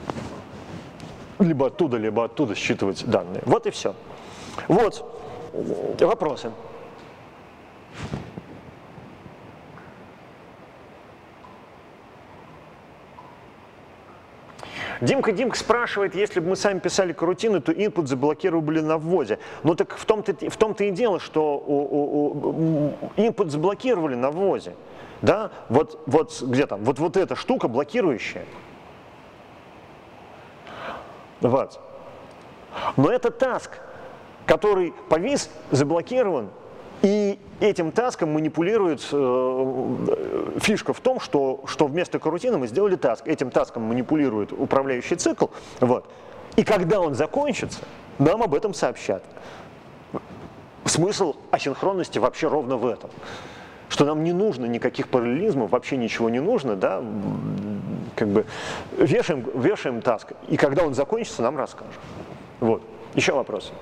либо оттуда, либо оттуда считывать данные. Вот и все. Вот. Вопросы? Димка Димка спрашивает, если бы мы сами писали карутины, то input заблокировали на вводе. Ну так в том-то, в том-то и дело, что input заблокировали на вводе. Да? Вот, вот где там? Вот, вот эта штука блокирующая. Вот. Но это task, который повис, заблокирован, И этим таском манипулирует, э, фишка в том, что, что вместо карутины мы сделали таск. Этим таском манипулирует управляющий цикл. Вот. И когда он закончится, нам об этом сообщат. Смысл асинхронности вообще ровно в этом. Что нам не нужно никаких параллелизмов, вообще ничего не нужно, да, как бы вешаем, вешаем таск. И когда он закончится, нам расскажут. Вот. Еще вопросы?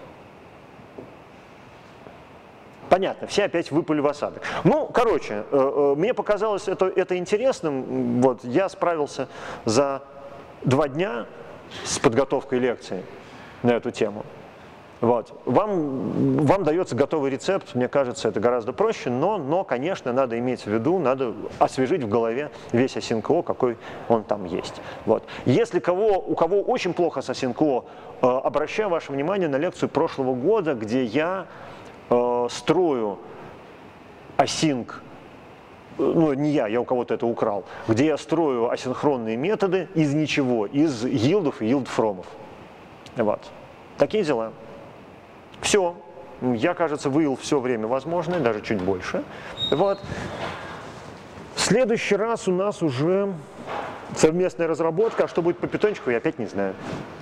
Понятно, все опять выпали в осадок. Ну, короче, э, э, мне показалось это, это интересным. Вот, я справился за два дня с подготовкой лекции на эту тему. Вот. Вам, вам дается готовый рецепт, мне кажется, это гораздо проще, но, но, конечно, надо иметь в виду, надо освежить в голове весь асинк-о, какой он там есть. Вот. Если кого, у кого очень плохо с асинк-о, э, обращаю ваше внимание на лекцию прошлого года, где я строю асинк, ну не я, я у кого-то это украл, где я строю асинхронные методы из ничего, из йилдов и йилд-фромов. Вот. Такие дела. Все. Я, кажется, выявил все время возможное, даже чуть больше. Вот. В следующий раз у нас уже совместная разработка, а что будет по питончику, я опять не знаю.